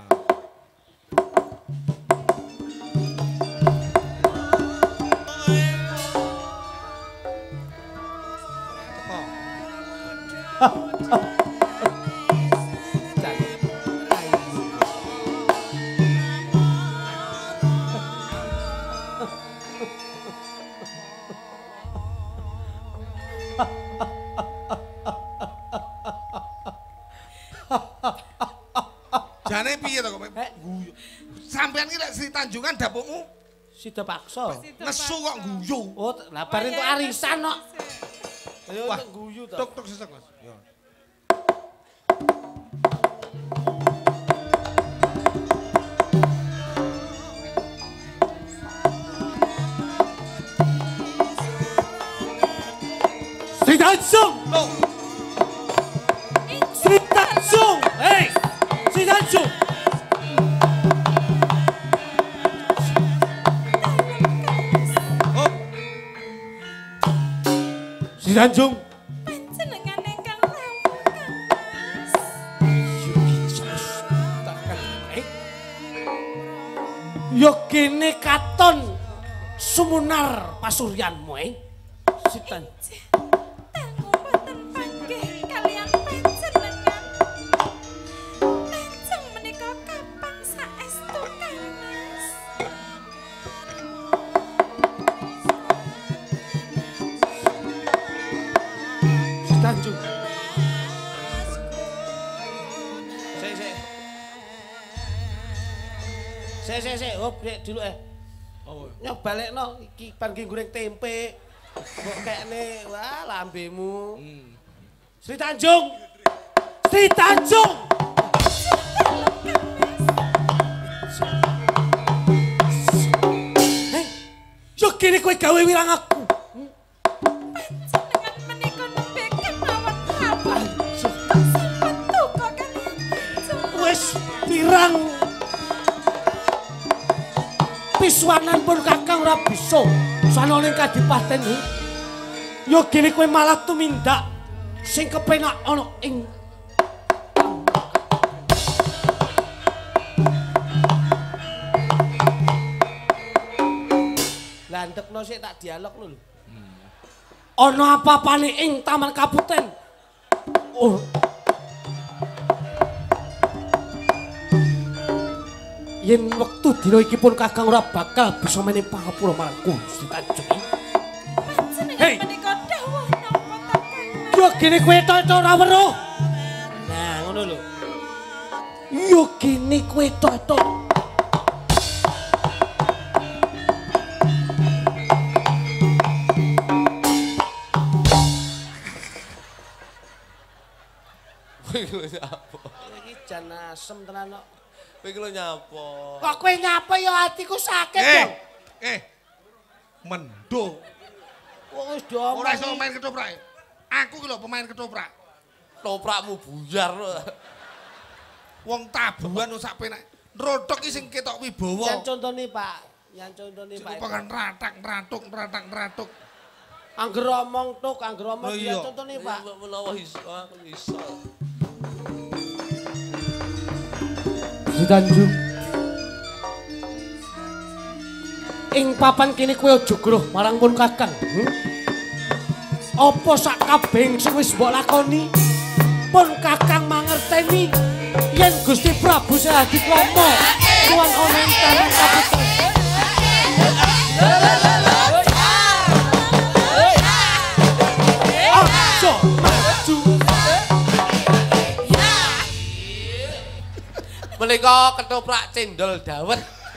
jane piye to kok guyu. Sampeyan iki lek Sri Tanjungan dapukmu Sida paksa. nesu kok guyu. Oh, lah bar entuk arisan kok. Ayo Wah, untuk guyu to. Tuk tuk sesek Mas. Yo. Sri Tanjung. Loh. Hei, si Tanjung. Oh, Si Tanjung. Panjenengan ingkang rawuh Mas. Yo kene katon sumunar pasuryanmu, eh. Si Tanjung. Dangu boten panggih kalian panjenengan. Tanjung menika kapang saestu Kang Mas. Si Tanjung. Sik sik. Sik sik sik, hop sik dulu eh. oh. Nyoh balekno iki pan ki goreng tempe. Kok kekne wah lambemu. Hmm. Sri Tanjung. Sri Tanjung. Hei, yo kene kowe gawe wirang aku. Panjenengan menika nembe kemawon rawuh. Sampun duka kalian Tanjung. Wis pirang. Pisuanan pun Kakang ora bisa. Sanane kadipaten iki. Yo kene kowe malah tumindak sing kepenak ana ing landekno sik tak dialog lho. Ana apa-apane ing Taman Kaputen? Oh. Yen wektu dina iki pun Kakang ora bakal bisa menehi pangapura marang Gusti Tanjung. Panjenengan Hei. menika dawuh napa to Kang Mas? Yo kene kowe tok-tok ora weruh. Nah, ngono lho. Yo kene kowe tok-tok. Kowe iki lho nyapa. Iki jan asem tenan kok. Kowe iki lho nyapa. Kok kowe nyapa ya atiku sakit Eh, dong. eh. Mendo. Kok wis Ora iso diomongi. main ketoprak. Aku ki lho pemain ketoprak. Toprakmu buyar lho. Wong tabuhan wis sak penak. Rodok ki sing ketok wibawa. Yang contone Pak, yang contone Sing Pak. pengen ratak, ratuk, ratak, ratuk. Angger omong tuk, angger omong Oh, dia iya. contone Pak. Menawa iso aku iso. Si Tanjung. Ing papan kene kowe aja groh marang pun Kakang. Hmm? Apa sak kabeh sing wis mbok lakoni? Pun Kakang mangerteni yen Gusti Prabu Sahadikromo kuwan ana ing Taman Kaputen. Aja maju. Menika ketoprak cendol dawet.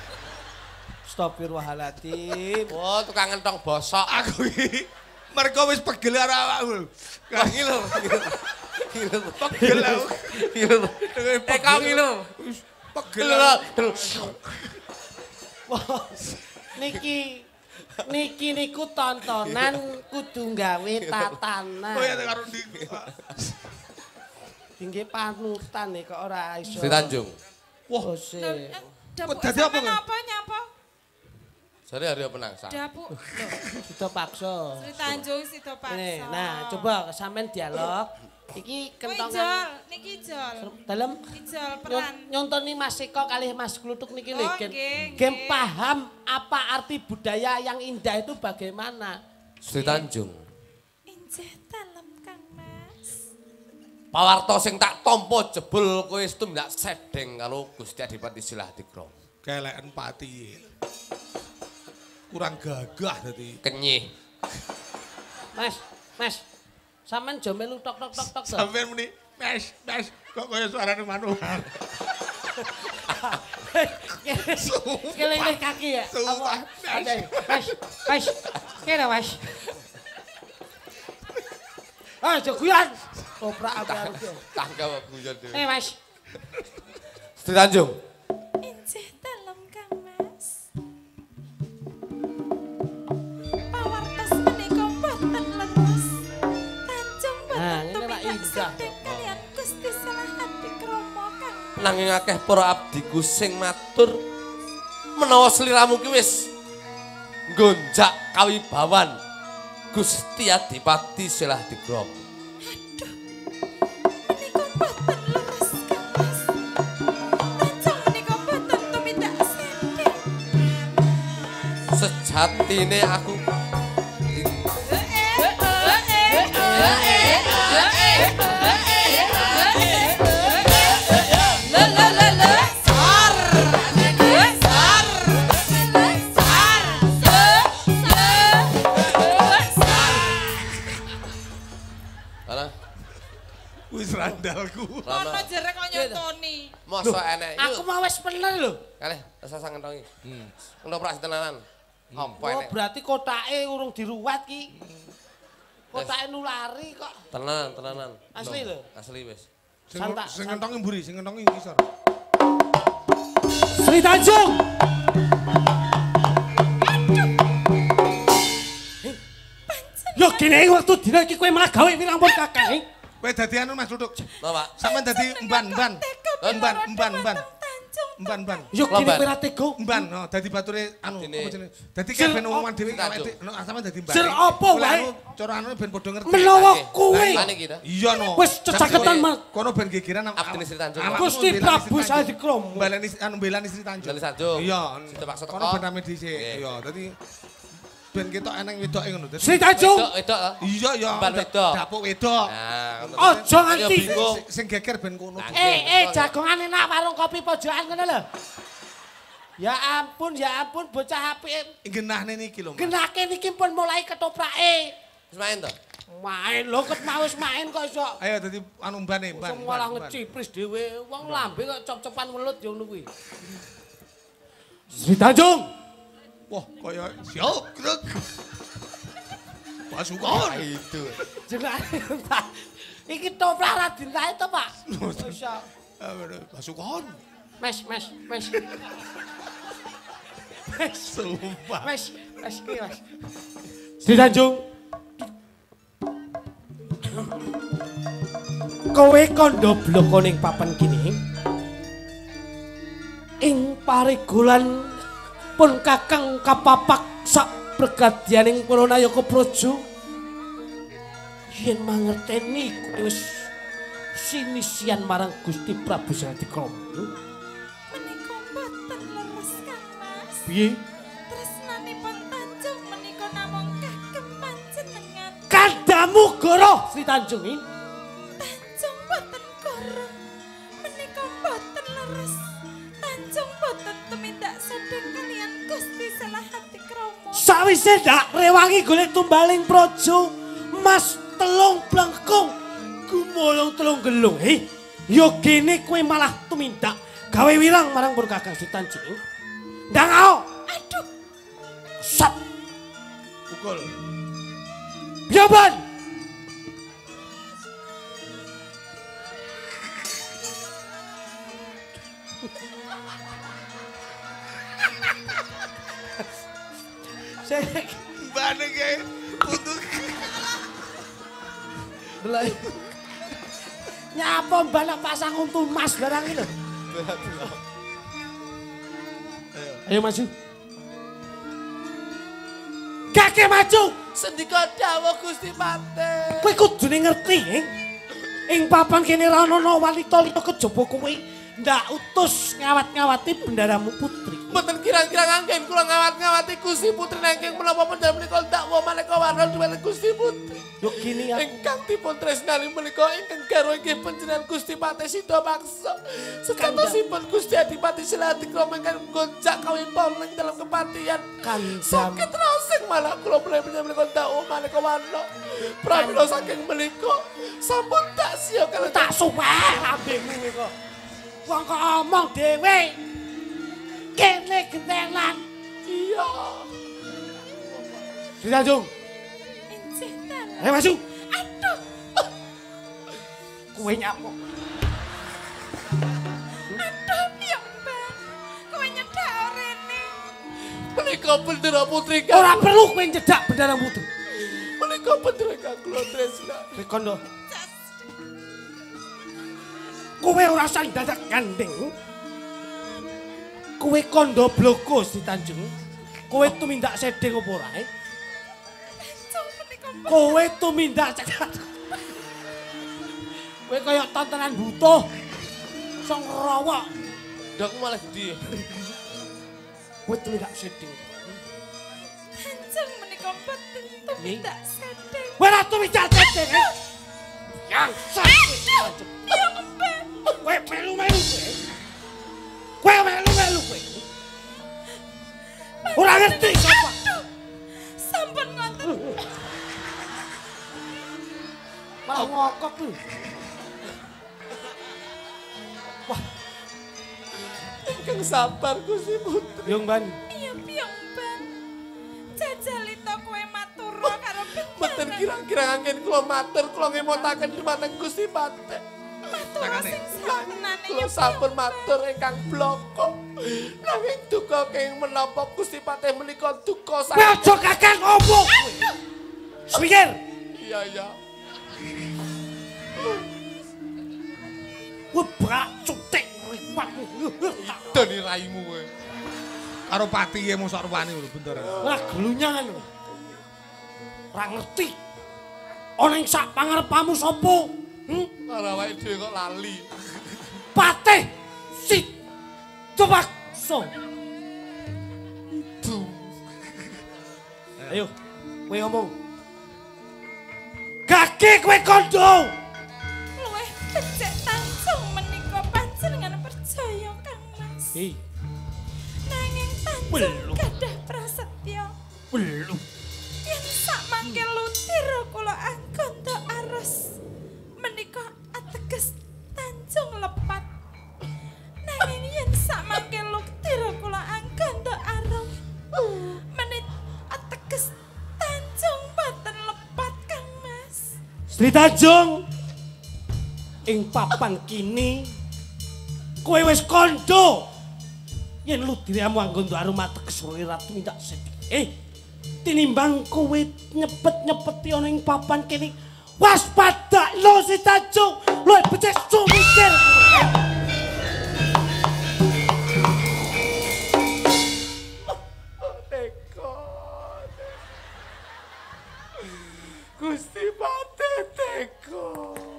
Astagfirullahaladzim. Oh, tukang ngentong bosok. Aku iki mergo wis pegel karo awakmu. Kok ngiler. Ngiler. Pegel aku. Ngiler. Eh, kau ngiler. Pegel. Ngiler. Niki niki niku tontonan kudu gawe tatanan. Oh ya karo ndi. Tinggi panutan nih kok ora iso. Sri Tanjung. Wah, sih. Dapuk Dadi apa, sampean Kang? apa nyapa? Sari hari penangsa. Dapuk. Loh, Kita paksa. Sri Tanjung sida paksa. Nih, nah coba sampean dialog. Iki Kowe kentongan ijol, niki ijol. dalam Ijol nyon- peran. nyontoni Mas Eko kalih Mas Glutuk niki lho. Oh, Gen, nggih, gen nggih. paham apa arti budaya yang indah itu bagaimana? Sri Tanjung. Injih dalem Kang Mas. Pawarto sing tak tampa jebul kowe tumindak sedeng karo Gusti Adipati Silahadikromo. Keleken pati. Kurang gagah dadi. Kenyih. Mas, Mas. Sampean jo melu tok tok tok tok. to? Sampeyan muni, "Mes, mes, kok kaya suarane manual." Kelele kaki ya. Sumpah, Apa? Ada. Mas, Mas. Kira Mas. Ah, joguyan. Koprak apa aku. Tangga guyon dhewe. Eh, Mas. Sri Tanjung. Injih dalem Kang Mas. Pawartos menika mboten leres. Tanjung Nah, mboten ini lah tumindak indah. sedheng kalian Gusti Silahadikromo. nanging akeh para abdiku sing matur menawa sliramu ki wis nggonjak kawibawan Gusti Adipati Silah Digrom. Menika boten leres Mas. Tanjung menika boten tumindak sendek. Sejatine aku wis randalku. Ono jerek kok nyontoni. mosok enek. Aku mau wis bener lho. Kalih rasa ngentongi. Hmm. Noprak tenanan. Apa Oh, enek? berarti kotake urung diruwat ki. Kotake nulari kok. Tenanan, tenanan. Asli lho. Asli wis. Sing Santak, sing santak. ngentongi mburi, sing ngentongi ngisor. Sri Tanjung. Yo kene waktu dina iki kowe malah gawe wirang-pun kakek. Kowe dadi anu Mas Duduk. Lho, Pak. Sampeyan dadi emban-emban. Emban, emban, emban. Tanjung. Emban-emban. Yo kene Lomban. kowe ra tega. Emban, no, dadi bature anu Dene. apa jenenge? Dadi Sir, ben omongan dhewe Tanjung. awake dhewe, no, sampeyan dadi emban. Sir, apa Oleh wae? anu, cara anu ben padha ngerti. Menawa Oke. kowe Lan iki ta. Iya no. Wis cecaketan, Mas. Kono ben gegeran am- Abdine Sri Tanjung. awakmu Gusti mbelani Prabu Sri Tanjung. Sadikromo. Baleni anu belani Sri Tanjung. Belani Tanjung. Iya. Situ paksa teko. Kono ben rame dhisik. Nggih. Iya, dadi ben ketok eneng wedoke ngono. Dadi Sri Tanjung. Wedok, wedok. to? iya ya. Emban wedok. Dapuk wedok. Nah, ngono. Aja nganti. Ayo bingung. Sing- Sing geger ben kono. Nah, Eh, eh, jagongan enak warung kopi pojokan ngono lho. Ya ampun, ya ampun bocah apike. Genahne niki lho. Mas. Genake niki pun mulai ketoprake. Wis main to? Main lho, ket mau wis main kok iso. Ayo dadi anu mbane, mban. Wong malah mban, mban. ngecipris dhewe. Wong lambe kok cop-copan welut ya ngono kuwi. Sri Tanjung. Wah, kaya siap, krek. Pasukan. Itu. Jenenge Pak. Iki toprak ra dintahe to, Pak? Iso. Pasukan. Mes, mes, mes. Mes, Sumpah. mes, mes iki, Mas. Sri Tanjung. Kowe kandha bloko ning papan kene. Ing parigulan pun Kakang kapapak sak pergadianing para nayaka praja. Yen mangerteni kowe wis sinisian marang Gusti Prabu Sadikromo. Menika boten leres Kang Mas. Piye? Tresnanipun Tanjung menika namung kagem panjenengan. Kandamu goro Sri Tanjung iki. Tanjung boten karo. Menika boten leres. Tanjung boten tumindak sedeng kalian Gusti Silah Digrom. Sawise ndak rewangi golek tumbaling praja, Mas telung blengkung gumolong telung gelung. Heh, yo kene kowe malah tumindak gawe wirang marang Pur Kakang Sri Tanjung. Ndang ao. Aduh, Sat. Pukul. Biaban. Saya Mbane ge untuk delok. Nyapa mbak pasang untu mas barang iki lho. Ayo maju. Kakek maju. Sendika dawuh Gusti Patih. Kowe kudune ngerti, eh? Ing papan kene ra ono wanita-wanita kejaba kowe ndak utus ngawat-ngawati bendaramu putri. Mboten kira-kira nganggen kula ngawat-ngawati Gusti Putri nanging menapa panjenengan menika dakwa maneka warna duweni Gusti Putri. Yo kene ya. Ingkang dipun tresnani menika ingkang garwa inggih panjenengan Gusti Patih Sida Maksa. Setatosipun Gusti Adipati Silah Digrom ingkang gonjak kawipun ing dalam kepatihan. Kandam. Sakit rasing malah kula mulai menika dakwa maneka warna. Pramila saking menika sampun tak sia kalian Tak suweh lambemu kok. Wong kok omong dhewe. Kene gentenan. iya. Sri Tanjung, injih dalah. ayo maju. Aduh, Kowe nyapa? aduh piyambak. Kowe nyedak rene. Menika bendera putri Ora kang perlu kowe nyedak bendera putri. menika bendera kang kula tresna. Rikondo. Kowe ora sang dadak gandeng. Kowe kondo bloko Gusti Tanjung. Kowe tumindak sedeng apa ora? Eh? Kowe tumindak cekak. Kowe kaya tontonan butuh. Song rawak. Ndak aku malah ndi. Kowe tumindak sedeng. Kanjeng menika boten tumindak sedeng. Kowe ora tumindak sedeng. Eh? Yang sakit. Iya kemben. Kowe melu-melu kowe. Kowe melu-melu kowe. Ora ngerti sapa. Sampun ngoten. Malah ngokok lho. Wah, Ingkang sabar Gusti Putri. Yung Ban. Iya piyong ban. Jajalita kowe matur karo Mboten kira-kira angin kula matur kula ngemotaken dhumateng Gusti Pate. matur sing satenane Kula ya sampun matur ingkang bloko. Nanging duka kenging menapa Gusti Pate menika duka Kowe aja kakek ngomong kowe. Sepikir. Iya ya. Kowe brak cutik ripat. Dani raimu kowe. Karo patihe mosok ruwani lho bentar. Lah glunyangan. Ora ngerti. Ana ing sak pangarepamu sapa? Hm? Karo awake dhewe kok lali. Patih si Tupakso. Itu. Ayo, kowe ngomong. Kaki kowe kondo. luwih becik Tanjung menika panjenengan percaya Kang Mas. Hei, Nanging Tanjung Belum. gadah prasetya. belum. Yen sak mangke lutira kula anggonda aros menika ateges Tanjung lepat. Nanging yen sak mangke lutira kula anggonda arom menika ateges Tanjung boten lepat Kang Mas. Sri Tanjung ing papan kini kowe wis kondo yen lu dirimu anggondo aroma teges ratu minta sedih. Eh, tinimbang kowe nyepet-nyepeti ana ing papan kene waspada lo Sri Tanjung lu becik sumikir. Teko. Gusti Pate teko.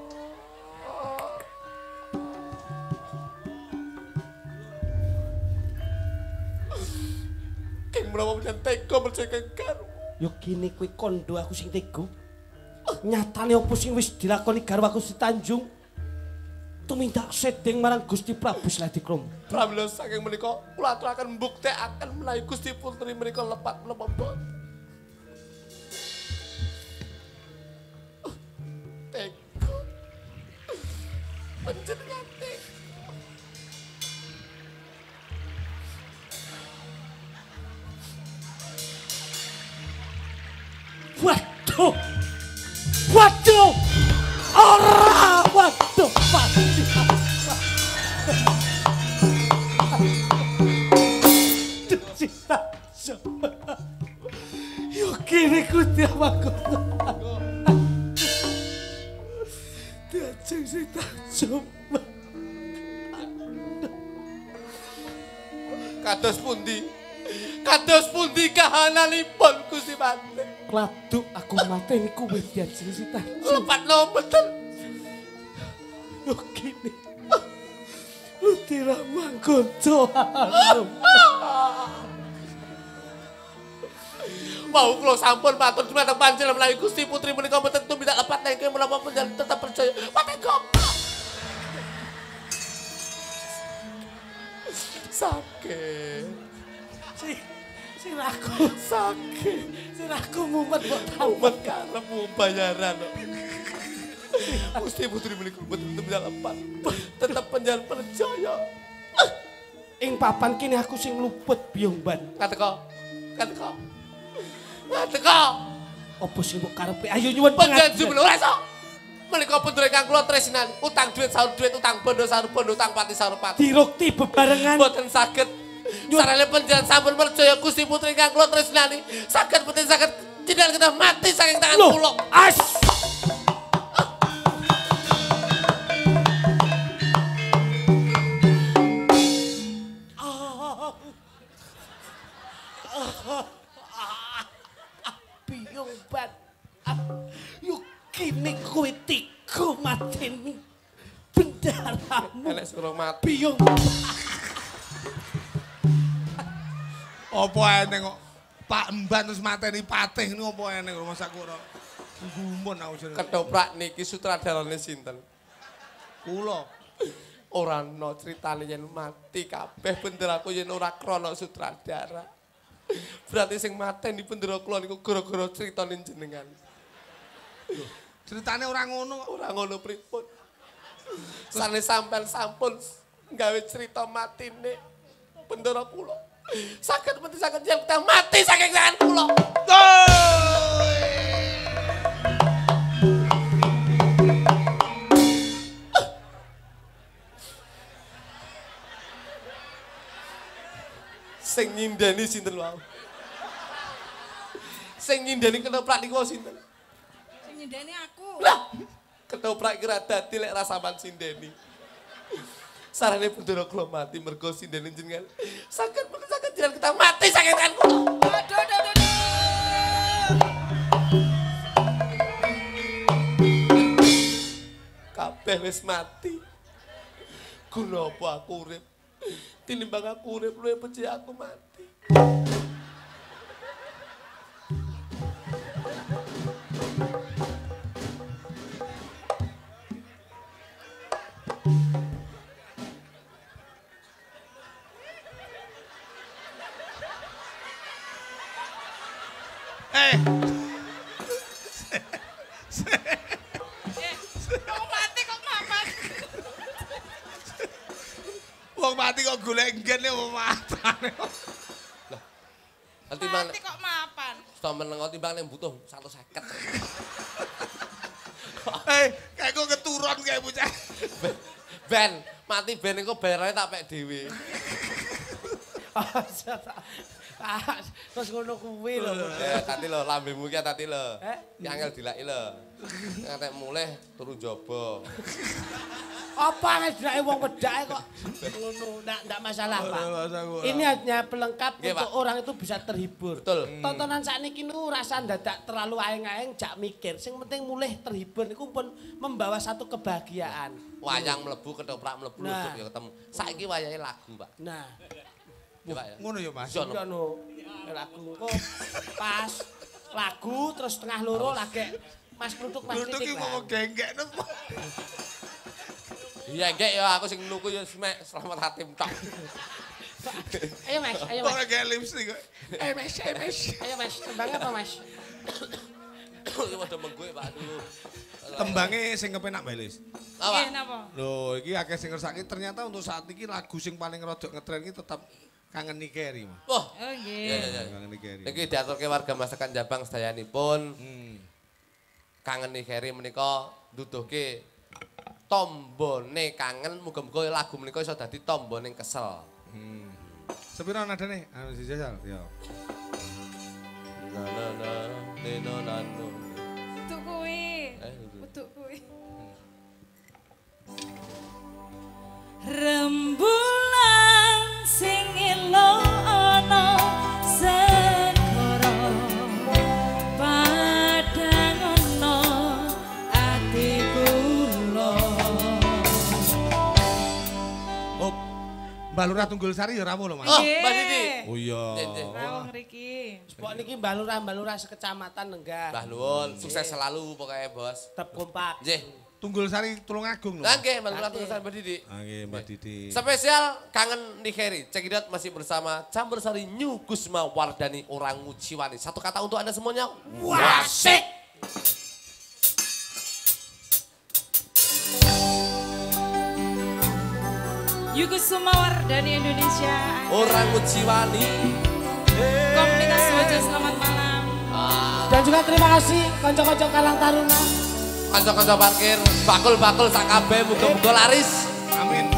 Keng menapa menjan teko percaya keng karo. Yo kene kowe kondo aku sing tego. Nyatane apa sing wis dilakoni garwa Gusti Tanjung? Tumindak sedeng marang Gusti Prabu Sladikrama. Pramila saking menika kula aturaken mbuktekaken menawi Gusti Putri menika lepat menapa boten. Teko. Panjenengan teko. Waduh! Waduh! Ora! Waduh! Pasti! Cinta yo kene Gusti Amagono. Dajeng cinta coba. Kados pundi? Kados pundi kahananipun Gusti Pate? Kladuk aku mateni kowe dajeng cinta. Lepat no betul. Yo kene. Lu tira manggonco arum. Mau kula sampun matur dhumateng panjenengan menawi Gusti Putri menika mboten tumindak lepat nanging menapa panjenengan tetap percaya. Pate goblok. Sakit. Si siraku Sakit. siraku mumet kok tahu. Umat karepmu bayaran. Gusti Putri menika mboten tumindak lepat. Tetap panjenengan percaya. Ing papan kini aku sing luput biyong ban. Kateko. Kateko. Kateko. Apa sing mbok karepe? Ayo nyuwun Panjenengan pangapunten. jumlah ora iso. Menika pun ingkang kula tresnani, utang duit sahur duit, utang bondo sahur bondo, utang pati sahur pati. Dirukti bebarengan. Boten saged. Sarane panjenengan sampun percaya Gusti Putri ingkang kula tresnani, saged boten saged jenengan kita mati saking tangan Loh, kula. as. biyung ban. Yuk kini kowe tiga mateni bendaramu. Elek suruh mati. Biyung. Apa ene kok Pak Emban terus mateni patih niku apa ene rumah sakura. Gumun aku jenenge. Ketoprak niki sutradarane sinten? Kula. Ora ana critane yen mati kabeh benderaku yen ora krana sutradara. Berarti sing mateni bendera kula niku gara-gara critane jenengan. Ceritane ora ngono kok. Ora ngono pripun. Sane sampean sampun gawe cerita matine bendera kula. Saged mati saged yen mati saking tangan kula. Sing nyindeni sinten wae. Sing nyindeni ketoprak niku sinten? Sing nyindeni aku. Lah, ketoprak kira dadi lek rasaman sindeni. Sarane bendera kula mati mergo sindene jenengan. Saged mengko saged jenengan kita mati saking tangan kula. Aduh, aduh, aduh. Kabeh wis mati. Guna apa aku urip? Tinimbang aku urip luwih becik aku mati. Eh. Wong mati kok mapan. Wong mati kok golek ngene wong matane. Nanti bang, Mati kok mapan. sto meneng timbang nek butuh seratus seket. Eh, kayak kok keturun kayak bocah. Ben, mati ben iku bayarane tak pek dhewe. Ah, terus ngono kuwi lho. Ya, tadi lho lambemu ki tadi lho. Eh? Ki angel dilaki lho. Ngantek mulih turu njaba. Apa wis dilaki wong wedake kok ngono, ndak ndak masalah, Pak. Ini hanya pelengkap Nggih, untuk Pak. orang itu bisa terhibur. Betul. Tontonan sakniki niku rasa ndadak terlalu aeng-aeng, jak mikir. Sing penting mulih terhibur niku pun membawa satu kebahagiaan. Wayang mlebu ketoprak mlebu Nah. lutut ya ketemu. Saiki wayahe lagu, Pak. Nah, Ya, Pak ya. Ngono ya, Mas. Iya, no. iya no. Lagu kok pas lagu terus tengah loro lagi Mas Kluthuk Mas Duduk Titik iki lah. kok genggekno. Iya, nggih ya aku sing nuku ya semek selamat hatim tok. Ayo Mas, ayo Ora Mas. kayak lipstick kok. Ayo Mas, ayo Mas. Ayo Mas, tembang apa Mas? Iki padha menggoe, Pak. Aduh. Tembange sing kepenak Belis. Apa? Nggih, napa? Loh, iki akeh sing ngersake ternyata untuk saat ini lagu sing paling rodok ngetren iki tetap Kangen Nikeri, Mas. Wah. Oh Iya, nggih. iya, iya. Kangen Nikeri. Niki diaturke warga masakan Jabang sedayanipun. Hmm. Kangen Nikeri menika nduduhke tombone kangen muga-muga lagu menika iso dadi tombone kesel. Hmm. Sepiro nadane? Anu dijajal, ya. Na na na neno nano. Untuk kuwi. Eh, itu. Untuk kuwi. Rembulan sing ilo ana segara padang ana ati kula. Oh, Mbak Lurah Tunggul Sari ya rawuh lho, Mas. Oh, Mbak Didi. Oh iya. Nggih, Rawuh ngriki. Spok niki Mbah Lurah, Mbah Lurah sekecamatan Lenggah. Mbah nuwun, sukses selalu pokoknya, Bos. Tetap kompak. Nggih. Tunggul Sari Tulungagung lho. Lah nggih, Mbak Lurah tulisan Mbak Didi. Ah, nggih, Mbak Didi. Spesial Kangen Nikeri. Cekidot masih bersama Campur Sari New Gusma Wardani Orang Uciwani. Satu kata untuk Anda semuanya. Wasik. Yugus Sumawardani Indonesia. Orang Uciwani. Komunitas Wajah selamat malam. Dan juga terima kasih konco-konco Karang Taruna. Kanca-kanca parkir, bakul-bakul sak kabeh muga-muga laris. Amin.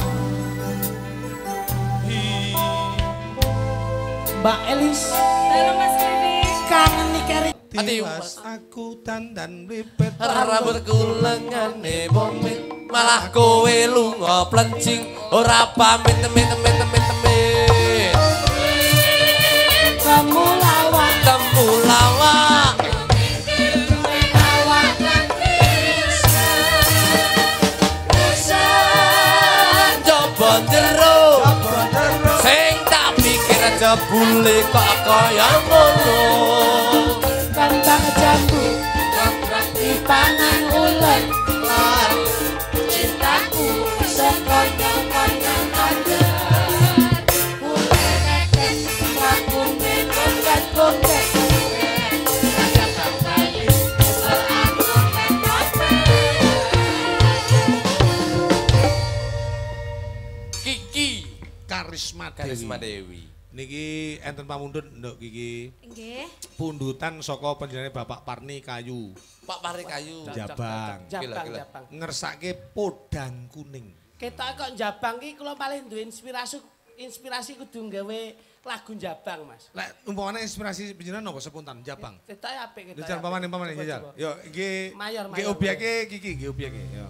Mbak Elis, Halo Mas Rudi. Kangen Nikeri. Ati, Tiwas aku dandan lipet. Rambutku lengane bomit, malah kowe lunga plencing, ora pamit temit temit temit temit. Kamu lawak. Temu lawak, jebule kok kaya ngono. Kembang jambu kontrak dipangan ulet lar cintaku sekonyong-konyong aja mulai nekek lakune kongket-kongket ajak kembali seangkut dan Kiki Karisma Dewi. Karisma Dewi. Niki enten pamundhut nduk Kiki. Nggih. Pundutan saka panjenengane Bapak Parni Kayu. Pak Pari Kayu. Jabang. Gila, Jabang, gila. Jabang. Ngersake podang kuning. Ketok kok Jabang ki kula paling duwe inspirasi inspirasi kudu gawe lagu Jabang, Mas. Lek umpamane inspirasi panjenengan napa sepuntan Jabang? Ketoke apik ketoke. Jajal pamane pamane Coba, jajal. coba. Yo iki Mayor, iki mayor, obyeke Kiki, iki obyeke. Yo.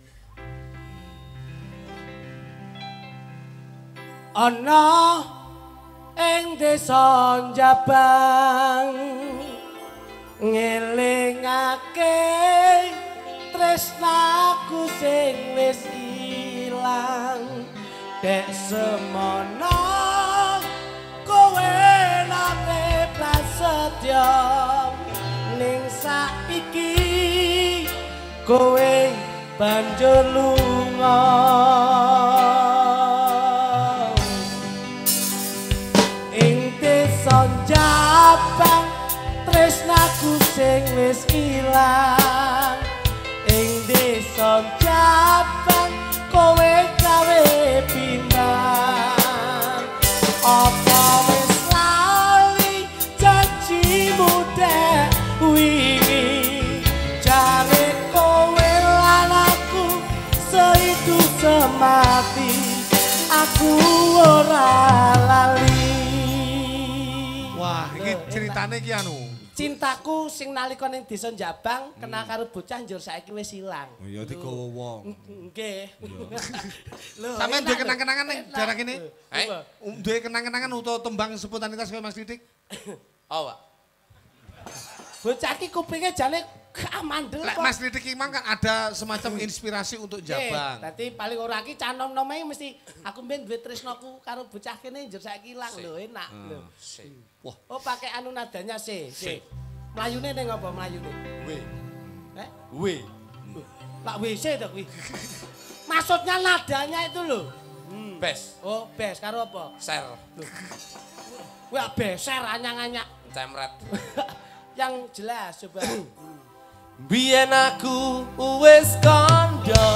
Ana ing desa Jabang ngelingake tresnaku sing wis ilang dek semono kowe nate prasetyo ning saiki kowe banjur lunga Jabang tresnaku sing wis ilang ing desa Jabang kowe gawe pimbang apa wis lali janjimu dek wingi jare kowe lan aku sehidup semati aku ora lali. Wah, iki ceritane iki anu. Cintaku sing nalika ning desa Jabang kenal karo bocah njur saiki wis ilang. Oh ya digawa wong. Nggih. Lho, Sampeyan enak duwe lho. kenang-kenangan ning Enak. daerah kene? Eh? Um, Duwe kenang-kenangan utawa tembang spontanitas kowe Mas Titik? Oh, Pak. Bocah iki kupinge jane amandel Lek kok. Mas Titik iki mang kan ada semacam inspirasi untuk Jabang. Dadi paling ora ki canom-nome mesti aku mben duwe tresnaku karo bocah kene njur saiki ilang lho, enak lho. Wah, Oh, pakai anu nadanya C. C. Mlayune ning apa mlayune? W. Eh? W. Lak W C to kuwi. Maksudnya nadanya itu loh. Bes. Oh, bes karo apa? Ser. Wah, beser anyang-anyak. Cemret. Yang jelas coba. Biyen aku wis kandha.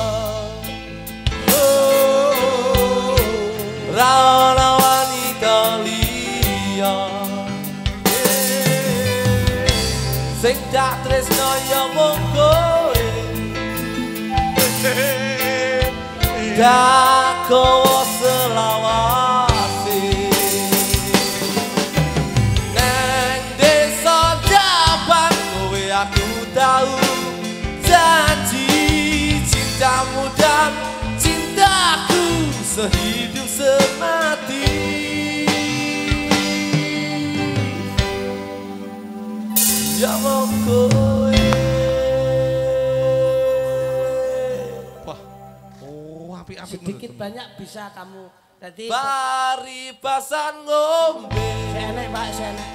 Oh, ra ana wanita liya. Sing tak tresno ya mung kowe. Dakowo selawase. Neng desa Jabang kowe aku tahu janji cintamu dan cintaku sehidup semati. Ya mau kowe. wah. Oh, apik-apik Sedikit menurut. banyak bisa kamu. Jadi Paribasan ngombe senek Pak, senek.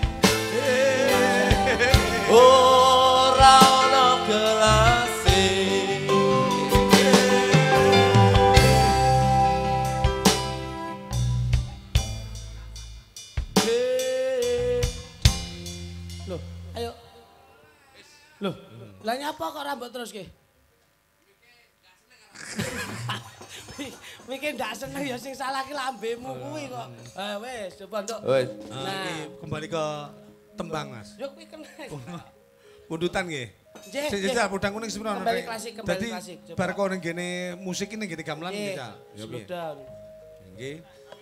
ora ana gelase. Loh, ayo. Loh, lah nyapa kok rambut terus ki? Mikir ndak seneng ya sing salah ki lambemu kuwi kok. Eh wis coba nduk. Wis. Nah, Nah, iki kembali ke tembang, Mas. yo kuwi kena. Pundutan nggih. Nggih, Sing nggih. jajal podang kuning sebenarnya. Kembali klasik, kembali Dadi, klasik, coba. bar kok ning gene musik ini gene gamelan Nggih, nggih, Kak. Ya slow piye? down. Nggih.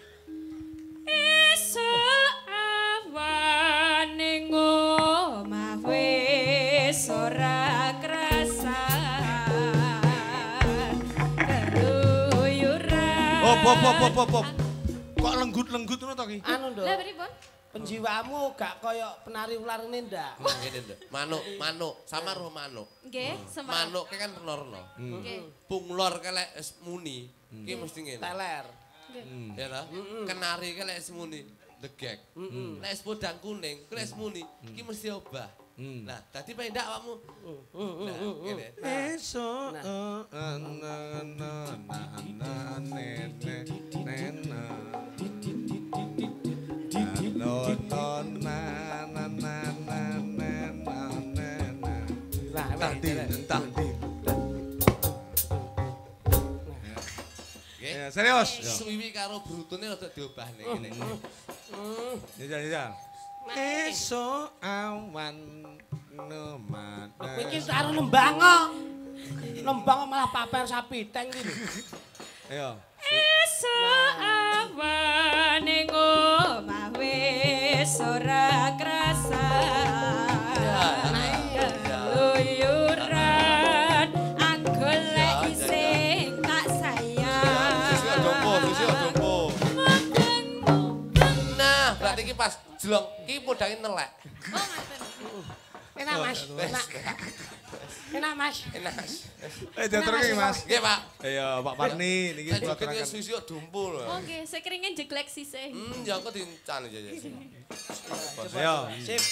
Esuk awan ning omah wis ora krasan keluyuran. Oh, pop pop pop pop, pop. Kok lenggut-lenggut ngono to ki? Anu nduk. Lah pripun? Penjiwamu gak koyo penari ular ngene ndak? Ngene nduk. Manuk, manuk, sama roh manuk. Nggih, semangat. Manuk ki kan relor-relor. Nggih. Punglor ki lek wis muni, ki mesti ngene. Teler. Nggih. Ya ta? Kenari ki lek wis muni. degek. Nek es podang kuning, kuwi es muni, iki mesti obah. Nah, dadi pendak awakmu. Nah, ngene. Esok ana ana nene nena. No no na na na na na na. Lah, Tadi tadi. Ya, serius. Suwiwi karo brutune rada diobahne ngene. Ya ya. Esok awan neman. Iki karo nembango. Nembango malah paper sapiteng iki lho. Ayo. Esuk awan ning omah wis ora krasa. Luyuran anggolek sing tak sayang. Nah, berarti iki pas jelok iki podange nelek. Oh, ngaten. Enak Mas, enak. Enak Mas. Enak. Eh, diaturke Mas. Nggih, Pak. Ayo, Pak Parni niki kula Joget terakan. susu kok dumpul. Oh nggih, sekeringan jeglek sisih. Hmm, ya kok dincani ya. Ayo. Sip.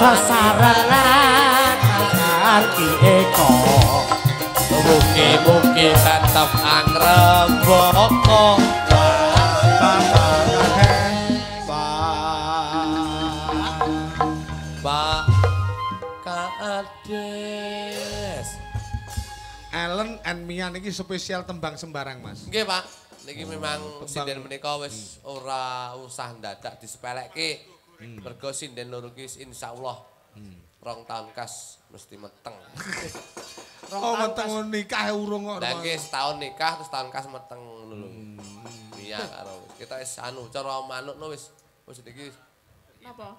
sasaran ngarti eko mugi-mugi tetep angrembaka Pak Kades. Ellen and Mia niki spesial tembang sembarang, Mas. Nggih, Pak. Niki memang sinden menika wis ora usah ndadak disepelekke. Mergo sinden loro ki insyaallah rong taun kas mesti meteng. Oh, meteng nikah urung kok. Lah nggih setahun nikah terus tahun kas meteng ngono lho. Iya karo kita wis anu cara manukno wis wis iki. Napa?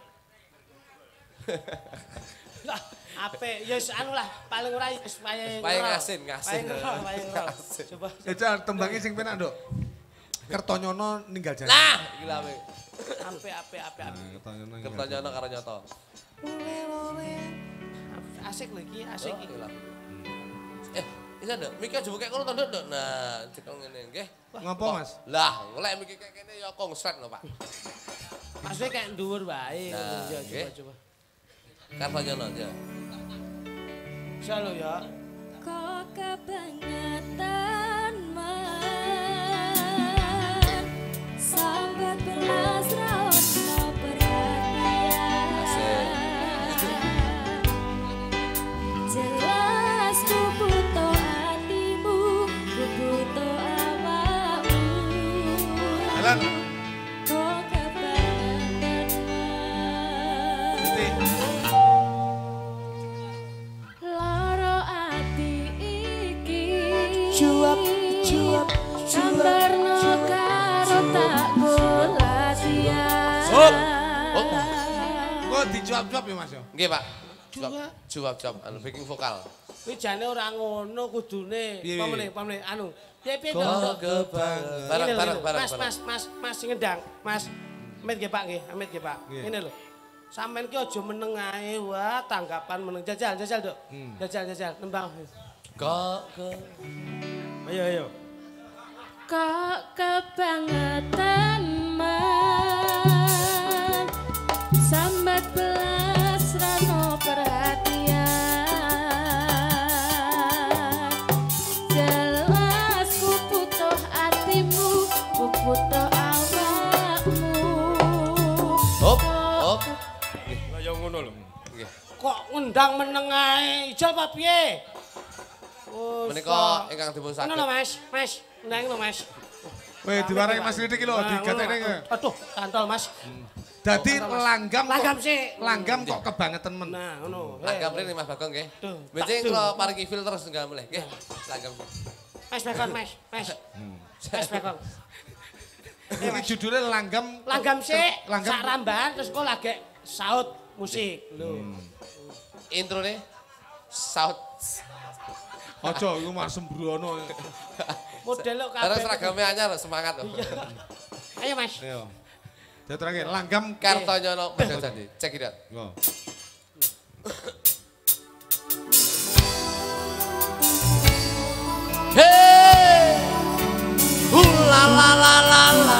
Lah, apik ya wis anu lah, paling ora wis paye. Paye ngasin, ngasin. Coba. Ya tembangnya sing penak, Nduk. Kertonyono ninggal janji. Nah, iki lha apik. Apik apik apik apik. Kertonyono. Kertonyono karo nyoto. Asik lho iki, asik iki. Eh, isa ndak, mikir jebuk kek ngono to, Nduk. Nah, cekel ngene nggih. Ngopo, Mas? Lah, ngelek mikir kek kene ya konslet lho, Pak. Maksudnya kayak dhuwur wae. Nah, Ya nggih. coba coba. Kertonyono ya. Bisa lho ya. Kok kebangetan man sampai belas rawono perhatian jelas ku butuh hatimu ku butuh awakmu Ellen. kok kebangetan man loro ati iki Cuap, cuap, sambarno karo tak golasian Hop, hop. Kok dicuap-cuap ya, Mas ya? Nggih, Pak. Jawab-jawab anu backing vokal. kuwi jane ora ngono kudune. Piye, Apa piye? meneh, apa meneh? Anu. Piye-piye to? Kok kebangetan. Bareng Ini lho, bareng ini lho. bareng. Mas, mas, mas, mas sing ngendang. Mas. Amit nggih, Pak nggih, amit nggih, Pak. Nggih. Ngene lho. Sampeyan ki aja meneng ae, wah tanggapan meneng. Jajal, jajal, Dok. Jajal, jajal, nembang. Kok ke Ayo, ayo. kok kebangetan man sambat belas rano perhatian jelas ku butuh hatimu ku butuh awakmu hop hop. Ya ngono lho. Nggih. Kok ngundang meneng ae? Ijol apa piye? Oh, Menika ingkang dipun Ngono saged. lho, Mas. Mas, ndang lho, Mas. Weh, diwarai Mas Lidik iki lho, Nah, digatekne. ngono. Aduh, kantol, Mas. Dadi langgam kok- Langgam sih. Langgam kok kebangetan men. Nah, ngono. Langgam mrene Mas Bagong nggih. Tuh, Benjing tak kula paringi filter setengah mulih nggih. Langgam. Mas Bekon, Mas. Mas. Mas Bekon. Iki judulnya langgam Langgam sih, Langgam. sak rambahan terus kok lagi saut musik. Lho. Introne saut. Aja iku Mas Sembrono. Model lo Terus kabeh. seragame anyar semangat lho. Ayo, Mas. Ayo. Diterangke langgam Kartonyono Mas Jandi. Cek it out. Yo. Hey! Uh la la la la la.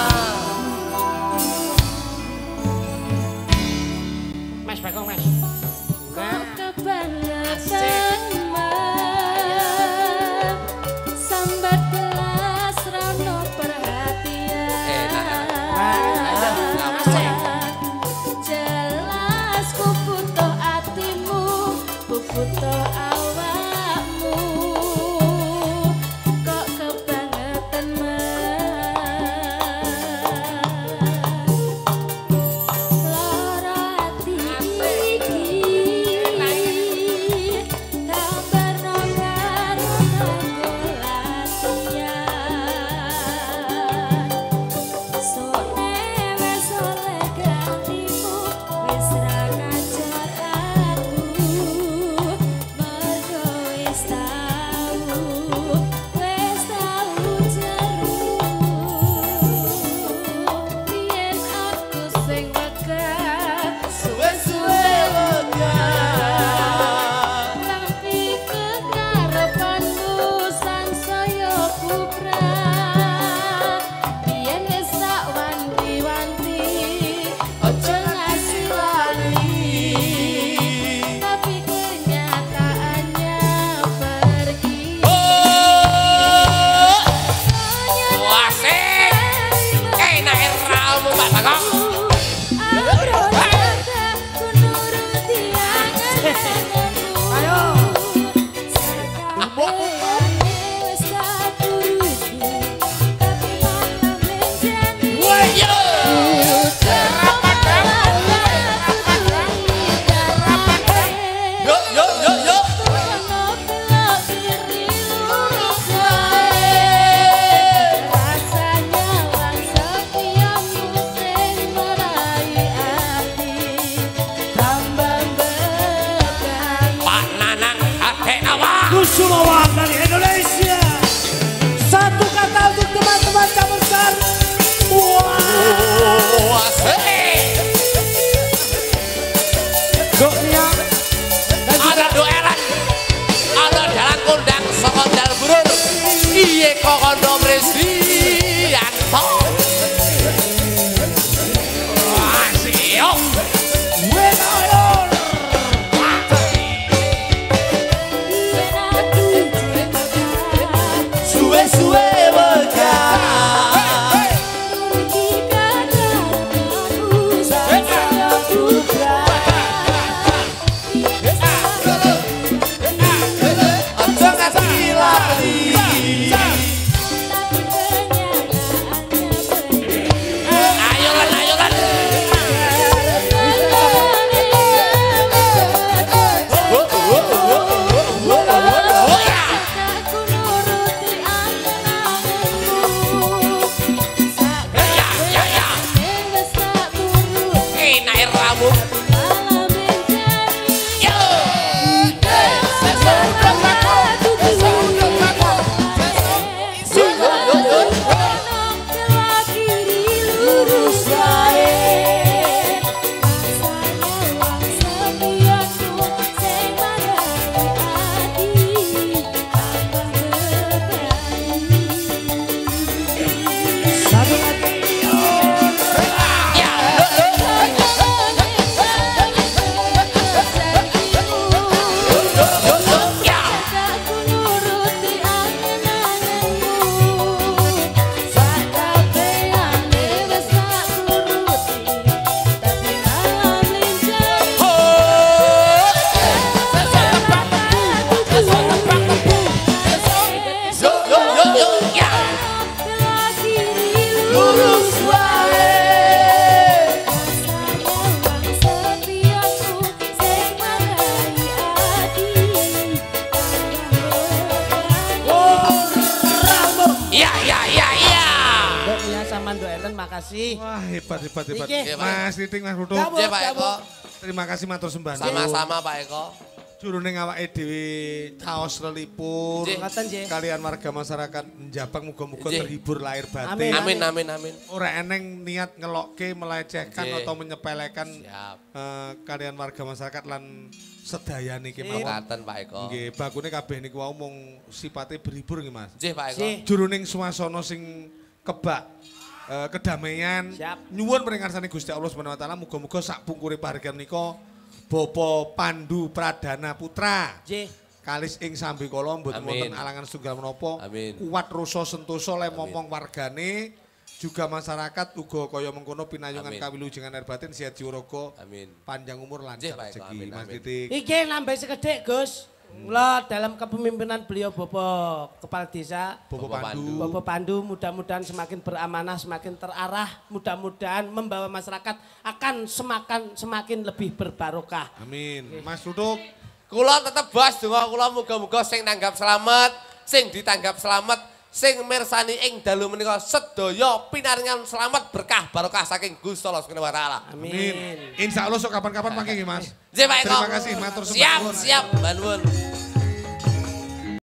Mas Bekon, Mas. kok kebangetan man sambat belas rano perhatian jelas ku butuh hatimu ku butuh awakmu kok kebangetan man Kusumawan dari Indonesia. Satu kata untuk teman-teman campur sar. Wah, asik. Doknya Ada doeran. Ada dalan kondang saka dal burur. Iye kok kono Presianto. Wah, siok. suwe-suwe bekal. Aja ngasih lali. Ayo lan, ayo lan. Enak ramu. Yo. Satu lagi. Lurus Ya, ya, ya, ya. Doknya sama Dok Ellen makasih. Wah, hebat hebat hebat. Iki. Mas Titik Mas Ruduk. Cabut, Ya Pak Eko. cabut. Terima kasih matur sembah. Sama-sama Pak Eko. Jurune awake dhewe caos lelipur. Nggih. Ngoten nggih. Kalian warga masyarakat Njabang muga-muga Nggih. terhibur lahir batin. Amin. Amin, amin, amin. Ora eneng niat ngelokke, melecehkan Nggih. atau menyepelekan Siap. eh, kalian warga masyarakat lan sedaya niki Nggih. mawon. Ngaten Pak Eko. Nggih, bakune kabeh niku wau mung sipate berhibur nggih Mas. Nggih Pak Eko. Nggih. Juruning suasana sing kebak eh, kedamaian. Siap. Nyuwun pringarsane Gusti Allah Subhanahu wa taala muga-muga sak pungkure pahargyan menika Bapak Pandu Pradana Putra. Nggih. Kalis ing sambi kala mboten Amin. wonten alangan setunggal menapa. Amin. Kuat rasa sentosa le momong wargane juga masyarakat uga kaya mengkono pinayungan Amin. kawilujengan lahir batin sehat jiwa raga. Amin. Panjang umur lancar Nggih, Pak Eko. rezeki Amin, Mas amin. Titik. Iki nambah sekedhik Gus. Mula dalam kepemimpinan beliau Bapak Kepala Desa Bapak Bapak Pandu. Bapak Pandu mudah-mudahan semakin beramanah, semakin terarah, mudah-mudahan membawa masyarakat akan semakin semakin lebih berbarokah. Amin. Mas Ruduk. Kula tetep bos donga kula muga-muga sing nanggap selamat, sing ditanggap selamat, sing mirsani ing dalu menika sedaya pinaringan selamat berkah barokah saking Gusti Allah Subhanahu wa taala. Amin. Amin. Insya Allah sok kapan-kapan pakai nggih Mas. Nggih Pak Eko. Terima kasih matur sembah Siap, nuwun. siap, Mbak Nuwun.